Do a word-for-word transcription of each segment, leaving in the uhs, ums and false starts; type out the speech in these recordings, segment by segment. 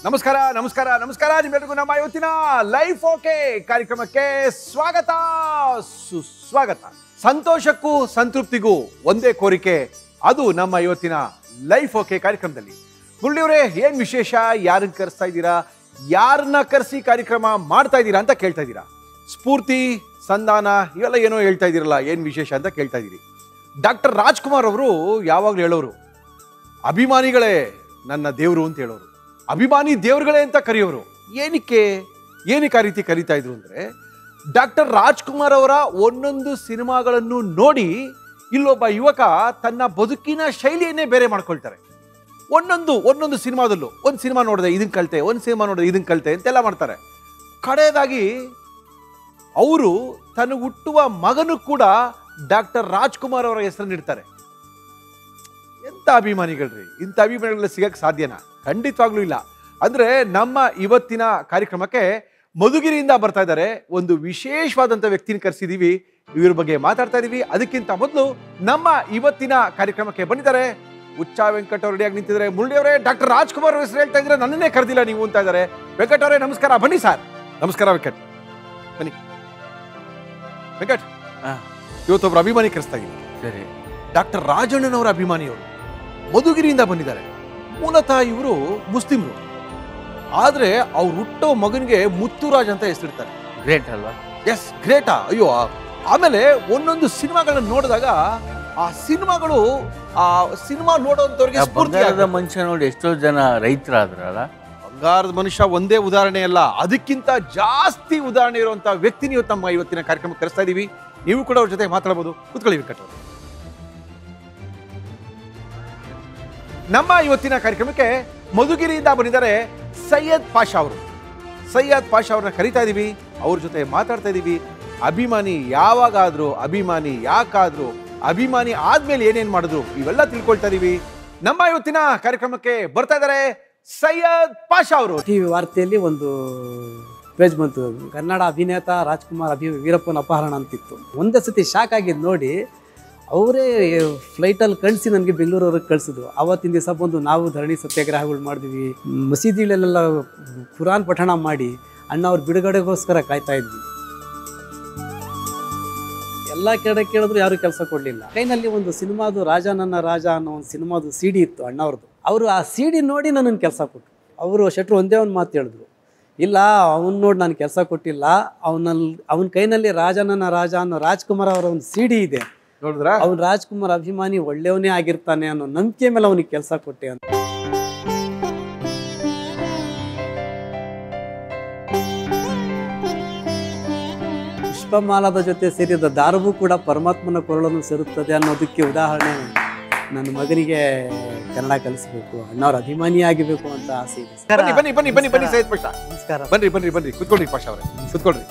ನಮಸ್ಕಾರ ನಮಸ್ಕಾರ ನಮಸ್ಕಾರ ನಿಮ್ಮೆಲ್ಲರಿಗೂ ನಮ್ಮ ಇವತ್ತಿನ ಲೈಫ್ ಓಕೆ ಕಾರ್ಯಕ್ರಮಕ್ಕೆ ಸ್ವಾಗತ ಸುಸ್ವಾಗತ. ಸಂತೋಷಕ್ಕೂ ಸಂತೃಪ್ತಿಗೂ ಒಂದೇ ಕೋರಿಕೆ, ಅದು ನಮ್ಮ ಇವತ್ತಿನ ಲೈಫ್ ಓಕೆ ಕಾರ್ಯಕ್ರಮದಲ್ಲಿ. ಮುರಳಿಯವರೇ, ಏನ್ ವಿಶೇಷ? ಯಾರನ್ನ ಕರೆಸ್ತಾ ಇದ್ದೀರಾ? ಯಾರನ್ನ ಕರೆಸಿ ಕಾರ್ಯಕ್ರಮ ಮಾಡ್ತಾ ಇದ್ದೀರಾ ಅಂತ ಕೇಳ್ತಾ ಇದ್ದೀರಾ. ಸ್ಫೂರ್ತಿ, ಸಂಧಾನ ಇವೆಲ್ಲ ಏನೋ ಹೇಳ್ತಾ ಇದ್ದೀರಲ್ಲ, ಏನ್ ವಿಶೇಷ ಅಂತ ಕೇಳ್ತಾ ಇದ್ದೀರಿ. ಡಾಕ್ಟರ್ ರಾಜ್ಕುಮಾರ್ ಅವರು ಯಾವಾಗಲೂ ಹೇಳೋರು, ಅಭಿಮಾನಿಗಳೇ ನನ್ನ ದೇವರು ಅಂತ ಹೇಳೋರು, ಅಭಿಮಾನಿ ದೇವರುಗಳೇ ಅಂತ ಕರೆಯೋರು. ಏನಕ್ಕೆ ಏನಕ್ಕೆ ಆ ರೀತಿ ಕರೀತಾ ಇದ್ರು ಅಂದರೆ, ಡಾಕ್ಟರ್ ರಾಜ್ಕುಮಾರ್ ಅವರ ಒಂದೊಂದು ಸಿನಿಮಾಗಳನ್ನು ನೋಡಿ ಇಲ್ಲೊಬ್ಬ ಯುವಕ ತನ್ನ ಬದುಕಿನ ಶೈಲಿಯನ್ನೇ ಬೇರೆ ಮಾಡ್ಕೊಳ್ತಾರೆ. ಒಂದೊಂದು ಒಂದೊಂದು ಸಿನಿಮಾದಲ್ಲೂ ಒಂದು ಸಿನಿಮಾ ನೋಡಿದೆ ಇದನ್ನ ಕಲಿತೆ, ಒಂದು ಸಿನಿಮಾ ನೋಡಿದೆ ಇದನ್ನ ಕಲಿತೆ ಅಂತೆಲ್ಲ ಮಾಡ್ತಾರೆ. ಕಡೆಯದಾಗಿ ಅವರು ತನಗೆ ಹುಟ್ಟುವ ಮಗನೂ ಕೂಡ ಡಾಕ್ಟರ್ ರಾಜ್ಕುಮಾರ್ ಅವರ ಹೆಸರನ್ನು ಇಡ್ತಾರೆ. ಎಂಥ ಅಭಿಮಾನಿಗಳ್ರಿ! ಇಂಥ ಅಭಿಮಾನಿಗಳ ಸಿಗಕ್ಕೆ ಸಾಧ್ಯನಾ? ಖಂಡಿತವಾಗ್ಲೂ ಇಲ್ಲ. ಅಂದ್ರೆ ನಮ್ಮ ಇವತ್ತಿನ ಕಾರ್ಯಕ್ರಮಕ್ಕೆ ಮಧುಗಿರಿಯಿಂದ ಬರ್ತಾ ಇದ್ದಾರೆ. ಒಂದು ವಿಶೇಷವಾದಂಥ ವ್ಯಕ್ತಿನ ಕರೆಸಿದೀವಿ, ಇವ್ರ ಬಗ್ಗೆ ಮಾತಾಡ್ತಾ ಇದೀವಿ. ಅದಕ್ಕಿಂತ ಮೊದಲು ನಮ್ಮ ಇವತ್ತಿನ ಕಾರ್ಯಕ್ರಮಕ್ಕೆ ಬಂದಿದ್ದಾರೆ ಉಚ್ಚ ವೆಂಕಟ್ ಅವರು ರೆಡಿಯಾಗಿ ನಿಂತಿದ್ದಾರೆ. ಮುರಳಿ ಅವರೇ, ಡಾಕ್ಟರ್ ರಾಜ್ಕುಮಾರ್ ಹೆಸರು ಹೇಳ್ತಾ ಇದ್ರೆ ನನ್ನನ್ನೇ ಕರೆದಿಲ್ಲ ನೀವು ಅಂತ ಇದ್ದಾರೆ. ವೆಂಕಟ್ ಅವರೇ ನಮಸ್ಕಾರ, ಬನ್ನಿ ಸರ್. ನಮಸ್ಕಾರ ವೆಂಕಟ್, ಬನ್ನಿ. ವೆಂಕಟ್, ಇವತ್ತೊಬ್ರು ಅಭಿಮಾನಿ ಕರೆಸ್ತಾ ಇದ್ದೀವಿ. ಸರಿ, ಡಾಕ್ಟರ್ ರಾಜಣ್ಣನವರ ಅಭಿಮಾನಿಯವರು ಮಧುಗಿರಿಯಿಂದ ಬಂದಿದ್ದಾರೆ. ಮೂಲತಃ ಇವರು ಮುಸ್ಲಿಮ್ರು, ಆದ್ರೆ ಅವ್ರು ಹುಟ್ಟೋ ಮಗನಿಗೆ ಮುತ್ತುರಾಜ್ ಅಂತ ಹೆಸರಿಡ್ತಾರೆ. ಗ್ರೇಟ್ ಅಲ್ವಾ? ಎಸ್, ಗ್ರೇಟಾ? ಅಯ್ಯೋ, ಆಮೇಲೆ ಒಂದೊಂದು ಸಿನಿಮಾಗಳನ್ನ ನೋಡಿದಾಗ ಆ ಸಿನಿಮಾಗಳು ಆ ಸಿನಿಮಾ ನೋಡೋಂಥವ್ರಿಗೆ ಬಂಗಾರದ ಮನುಷ್ಯ ನೋಡಿ ಎಷ್ಟೋ ಜನ ರೈತರಾದ್ರಲ್ಲ. ಬಂಗಾರದ ಮನುಷ್ಯ ಒಂದೇ ಉದಾಹರಣೆ ಅಲ್ಲ, ಅದಕ್ಕಿಂತ ಜಾಸ್ತಿ ಉದಾಹರಣೆ ಇರುವಂತಹ ವ್ಯಕ್ತಿ ನೀವು ತಮ್ಮ ಇವತ್ತಿನ ಕಾರ್ಯಕ್ರಮಕ್ಕೆ ಕರೆಸ್ತಾ ಇದೀವಿ. ನೀವು ಕೂಡ ಅವ್ರ ಜೊತೆ ಮಾತಾಡಬಹುದು. ಕೂತ್ಕೊಳ್ಳಿ ವೆಂಕಟ್ ಅವರು. ನಮ್ಮ ಇವತ್ತಿನ ಕಾರ್ಯಕ್ರಮಕ್ಕೆ ಮಧುಗಿರಿಯಿಂದ ಬಂದಿದ್ದಾರೆ ಸೈಯದ್ ಪಾಷಾ ಅವರು. ಸೈಯದ್ ಪಾಷಾ ಅವ್ರನ್ನ ಕರಿತಾ ಇದೀವಿ, ಅವ್ರ ಜೊತೆ ಮಾತಾಡ್ತಾ ಇದೀವಿ. ಅಭಿಮಾನಿ ಯಾವಾಗಾದ್ರು, ಅಭಿಮಾನಿ ಯಾಕಾದ್ರು, ಅಭಿಮಾನಿ ಆದ್ಮೇಲೆ ಏನೇನ್ ಮಾಡಿದ್ರು, ಇವೆಲ್ಲ ತಿಳ್ಕೊಳ್ತಾ ಇದೀವಿ. ನಮ್ಮ ಇವತ್ತಿನ ಕಾರ್ಯಕ್ರಮಕ್ಕೆ ಬರ್ತಾ ಇದ್ದಾರೆ ಸೈಯದ್ ಪಾಷಾ ಅವರು. ಟಿವಿ ವಾರ್ತೆಯಲ್ಲಿ ಒಂದು ಪೇಜ್ ಬಂತು, ಕನ್ನಡ ಅಭಿನೇತ ರಾಜ್ಕುಮಾರ್ ಅಭಿ ವೀರಪ್ಪನ ಅಪಹರಣ ಅಂತಿತ್ತು. ಒಂದೇ ಸತಿ ಶಾಕ್ ಆಗಿದ್ದು ನೋಡಿ ಅವರೇ ಫ್ಲೈಟಲ್ಲಿ ಕಳಿಸಿ ನನಗೆ ಬೆಂಗಳೂರವ್ರಿಗೆ ಕಳಿಸಿದ್ರು. ಆವತ್ತಿನ ದಿವಸ ಬಂದು ನಾವು ಧರಣಿ ಸತ್ಯಾಗ್ರಹಗಳು ಮಾಡಿದ್ವಿ, ಮಸೀದಿಗಳೆಲ್ಲ ಕುರಾನ್ ಪಠಣ ಮಾಡಿ ಅಣ್ಣ ಅವ್ರ ಬಿಡುಗಡೆಗೋಸ್ಕರ ಕಾಯ್ತಾ ಇದ್ವಿ. ಎಲ್ಲ ಕಡೆ ಕೇಳಿದ್ರು ಯಾರು ಕೆಲಸ ಕೊಡಲಿಲ್ಲ. ಕೈನಲ್ಲಿ ಒಂದು ಸಿನಿಮಾದು ರಾಜ ನನ್ನ ರಾಜ ಅನ್ನೋ ಒಂದು ಸಿನಿಮಾದು ಸಿ ಡಿ ಇತ್ತು ಅಣ್ಣವ್ರದ್ದು. ಅವರು ಆ ಸಿ ಡಿ ನೋಡಿ ನನಗೆ ಕೆಲಸ ಕೊಟ್ಟರು. ಅವರು ಶೆಟ್ರು ಒಂದೇ ಒಂದು ಮಾತು ಹೇಳಿದ್ರು, ಇಲ್ಲ ಅವನು ನೋಡಿ ನಾನು ಕೆಲಸ ಕೊಟ್ಟಿಲ್ಲ, ಅವನಲ್ಲಿ ಅವನ ಕೈನಲ್ಲಿ ರಾಜ ನನ್ನ ರಾಜ ಅನ್ನೋ ರಾಜ್ಕುಮಾರ್ ಅವರ ಒಂದು ಸಿ ಡಿ ಇದೆ, ನೋಡಿದ್ರ ಅವ್ನು ರಾಜ್ಕುಮಾರ್ ಅಭಿಮಾನಿ ಒಳ್ಳೆಯವನೇ ಆಗಿರ್ತಾನೆ ಅನ್ನೋ ನಂಬಿಕೆ ಮೇಲೆ ಅವನಿಗೆ ಕೆಲಸ ಕೊಟ್ಟೆ ಅಂತ. ಪುಷ್ಪಮಾಲದ ಜೊತೆ ಸೇರಿದ ದಾರವೂ ಕೂಡ ಪರಮಾತ್ಮನ ಕೊರಳನ್ನು ಸೇರುತ್ತದೆ ಅನ್ನೋದಕ್ಕೆ ಉದಾಹರಣೆ, ನನ್ನ ಮಗನಿಗೆ ಕನ್ನಡ ಕಲಿಸಬೇಕು, ಅಣ್ಣವ್ರ ಅಭಿಮಾನಿ ಆಗಿಬೇಕು ಅಂತ ಆಸೆ ಇದೆ. ಬನ್ನಿ ಬನ್ನಿ ಬನ್ನಿ ಬನ್ನಿ ಬನ್ನಿ ಸೈಯದ್ ಪಾಷಾ. ನಮಸ್ಕಾರ. ಬನ್ರಿ ಬನ್ರಿ ಬನ್ರಿ ಕುತ್ಕೊಳ್ರಿ ಪಾಷಾ ಅವರೇ, ಕುತ್ಕೊಳ್ರಿ.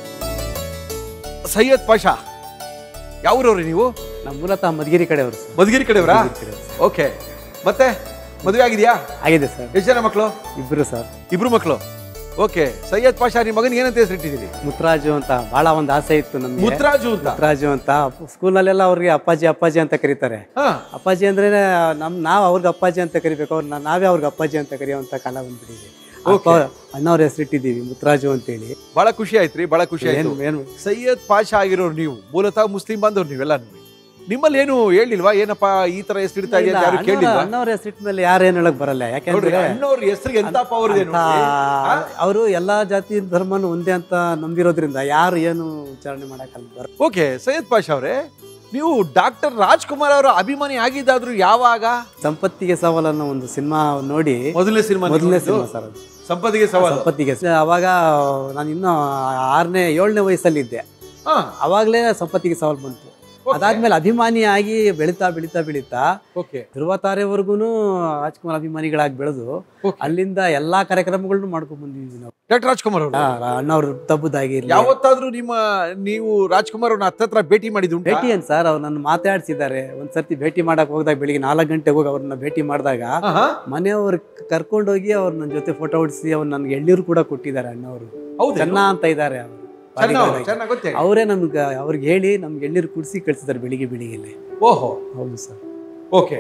ಸೈಯದ್ ಪಾಷಾ, ಯಾವ್ರವ್ರಿ ನೀವು? ನಮ್ಮ ಮೂಲತಃ ಮಧುಗಿರಿ ಕಡೆಯವರು. ಮಧುಗಿರಿ ಕಡೆಯವರಾ? ಓಕೆ. ಮತ್ತೆ ಮದುವೆ ಆಗಿದೆಯಾ? ಆಗಿದೆ ಸರ್. ಎಷ್ಟು ಜನ ಮಕ್ಕಳು? ಇಬ್ರು ಸರ್. ಇಬ್ರು ಮಕ್ಕಳು. ಓಕೆ. ಸೈಯದ್ ಪಾಷಾ, ನಿಮ್ಮ ಮಗನಿಗೆ ಏನಂತ ಹೆಸರಿಟ್ಟಿದ್ದೀರಿ? ಮುತ್ತರಾಜು ಅಂತ ಬಹಳ ಒಂದು ಆಸೆ ಇತ್ತು ನಮ್ಗೆ. ಮುತ್ತರಾಜು ಅಂತ? ಮುತ್ತರಾಜು ಅಂತ ಸ್ಕೂಲ್ನಲ್ಲೆಲ್ಲ ಅವ್ರಿಗೆ ಅಪ್ಪಾಜಿ ಅಪ್ಪಾಜಿ ಅಂತ ಕರೀತಾರೆ. ಅಪ್ಪಾಜಿ ಅಂದ್ರೆ ನಮ್ ನಾವ್ ಅವ್ರಿಗೆ ಅಪ್ಪಾಜಿ ಅಂತ ಕರಿಬೇಕು, ಅವ್ರ ನಾವೇ ಅವ್ರಿಗೆ ಅಪ್ಪಾಜಿ ಅಂತ ಕರೆಯುವಂತ ಕಾಲ ಬಂದ್ಬಿಟ್ಟಿದೆ. ಅಣ್ಣವ್ರ ಹೆಸರಿಟ್ಟಿದ್ದೀವಿ ಮುತ್ತರಾಜು ಅಂತೇಳಿ. ಬಹಳ ಖುಷಿ ಆಯ್ತ್ರಿ, ಬಹಳ ಖುಷಿ ಆಯ್ತು. ಸೈಯದ್ ಪಾಷಾ ಆಗಿರೋರು ನೀವು, ಮೂಲತಃ ಮುಸ್ಲಿಂ ಬಂದವ್ರು ನೀವೆಲ್ಲ. ನಿಮ್ಮಲ್ಲಿ ಏನು ಹೇಳಿಲ್ವಾ, ಏನಪ್ಪ ಈ ತರ ಹೆಸರಿಡ್ತಾ ಇದೆಯಾ? ಯಾರು ಕೇಳಿಲ್ಲ? ಅಣ್ಣವ್ರ ಹೆಸರಿಟ್ಟ ಮೇಲೆ ಯಾರು ಏನ್ ಹೇಳಕ್ ಬರಲ್ಲ. ಯಾಕೆಂದ್ರೆ ಅಣ್ಣವ್ರ ಹೆಸರಿಗೆ ಎಂತ ಪವರ್ ಇದೆ. ಅವರು ಎಲ್ಲಾ ಜಾತಿ ಧರ್ಮನು ಒಂದೇ ಅಂತ ನಂಬಿರೋದ್ರಿಂದ ಯಾರು ಏನು ವಿಚಾರಣೆ ಮಾಡಕ್. ಓಕೆ. ಸೈಯದ್ ಪಾಷಾ ಅವರೇ, ನೀವು ಡಾಕ್ಟರ್ ರಾಜ್ಕುಮಾರ್ ಅವರ ಅಭಿಮಾನಿ ಆಗಿದ್ದಾದ್ರು ಯಾವಾಗ? ಸಂಪತ್ತಿಗೆ ಸವಾಲ್ ಅನ್ನೋ ಒಂದು ಸಿನಿಮಾ ನೋಡಿ. ಮೊದಲನೇ ಸಿನಿಮಾ? ಮೊದಲನೇ ಸಿನಿಮಾ ಸರ್ ಅದು, ಸಂಪತ್ತಿಗೆ ಸವಾಲ್. ಸಂಪತ್ತಿಗೆ ಅವಾಗ ನಾನು ಇನ್ನೂ ಆರನೇ ಏಳನೇ ವಯಸ್ಸಲ್ಲಿದ್ದೆ. ಅವಾಗ್ಲೇ ಸಂಪತ್ತಿಗೆ ಸವಾಲ್ ಬಂತು. ಅದಾದ್ಮೇಲೆ ಅಭಿಮಾನಿ ಆಗಿ ಬೆಳೀತಾ ಬೆಳೀತಾ ಬೆಳೀತಾ ಧ್ರುವ ತಾರೆವರೆಗೂ ರಾಜ್ಕುಮಾರ್ ಅಭಿಮಾನಿಗಳಾಗಿ ಬೆಳೆದು ಅಲ್ಲಿಂದ ಎಲ್ಲಾ ಕಾರ್ಯಕ್ರಮಗಳನ್ನು ಮಾಡ್ಕೊಂಡ್ ಬಂದಿದ್ವಿ ನಾವು. ಡಾಕ್ಟರ್ ರಾಜ್ಕುಮಾರ್ ಅವರು ಅಣ್ಣವ್ರು ತಬ್ಬದಾಗಿ ಯಾವತ್ತಾದ್ರೂ ನಿಮ್ಮ ನೀವು ರಾಜ್ಕುಮಾರ್ ಅವ್ರನ್ನ ಹತ್ತತ್ರ ಭೇಟಿ ಮಾಡಿದ್ರು? ಭೇಟಿ ಏನ್ ಸರ್, ಅವ್ರು ನನ್ನ ಮಾತಾಡ್ಸಿದ್ದಾರೆ. ಒಂದ್ಸರ್ತಿ ಭೇಟಿ ಮಾಡಕ್ ಹೋದಾಗ ಬೆಳಿಗ್ಗೆ ನಾಲ್ಕು ಗಂಟೆಗೆ ಹೋಗಿ ಅವ್ರನ್ನ ಭೇಟಿ ಮಾಡಿದಾಗ ಮನೆಯವ್ರು ಕರ್ಕೊಂಡೋಗಿ ಅವ್ರು ನನ್ನ ಜೊತೆ ಫೋಟೋ ಹೊಡಿಸಿ ಅವ್ರು ನನ್ಗೆ ಎಳ್ನೀರು ಕೂಡ ಕೊಟ್ಟಿದ್ದಾರೆ. ಅಣ್ಣವರು ಚೆನ್ನ ಅಂತ ಇದ್ದಾರೆ, ಅವರೇ ನಮ್ಗೆ ಅವ್ರಿಗೆ ಹೇಳಿ ನಮ್ಗೆ ಎಳ್ನೀರು ಕುಡಿಸಿ ಕಳಿಸಿದ್ದಾರೆ ಬೆಳಿಗ್ಗೆ ಬೆಳಿಗ್ಗೆ. ಓಹೋ, ಹೌದು ಸರ್. ಓಕೆ.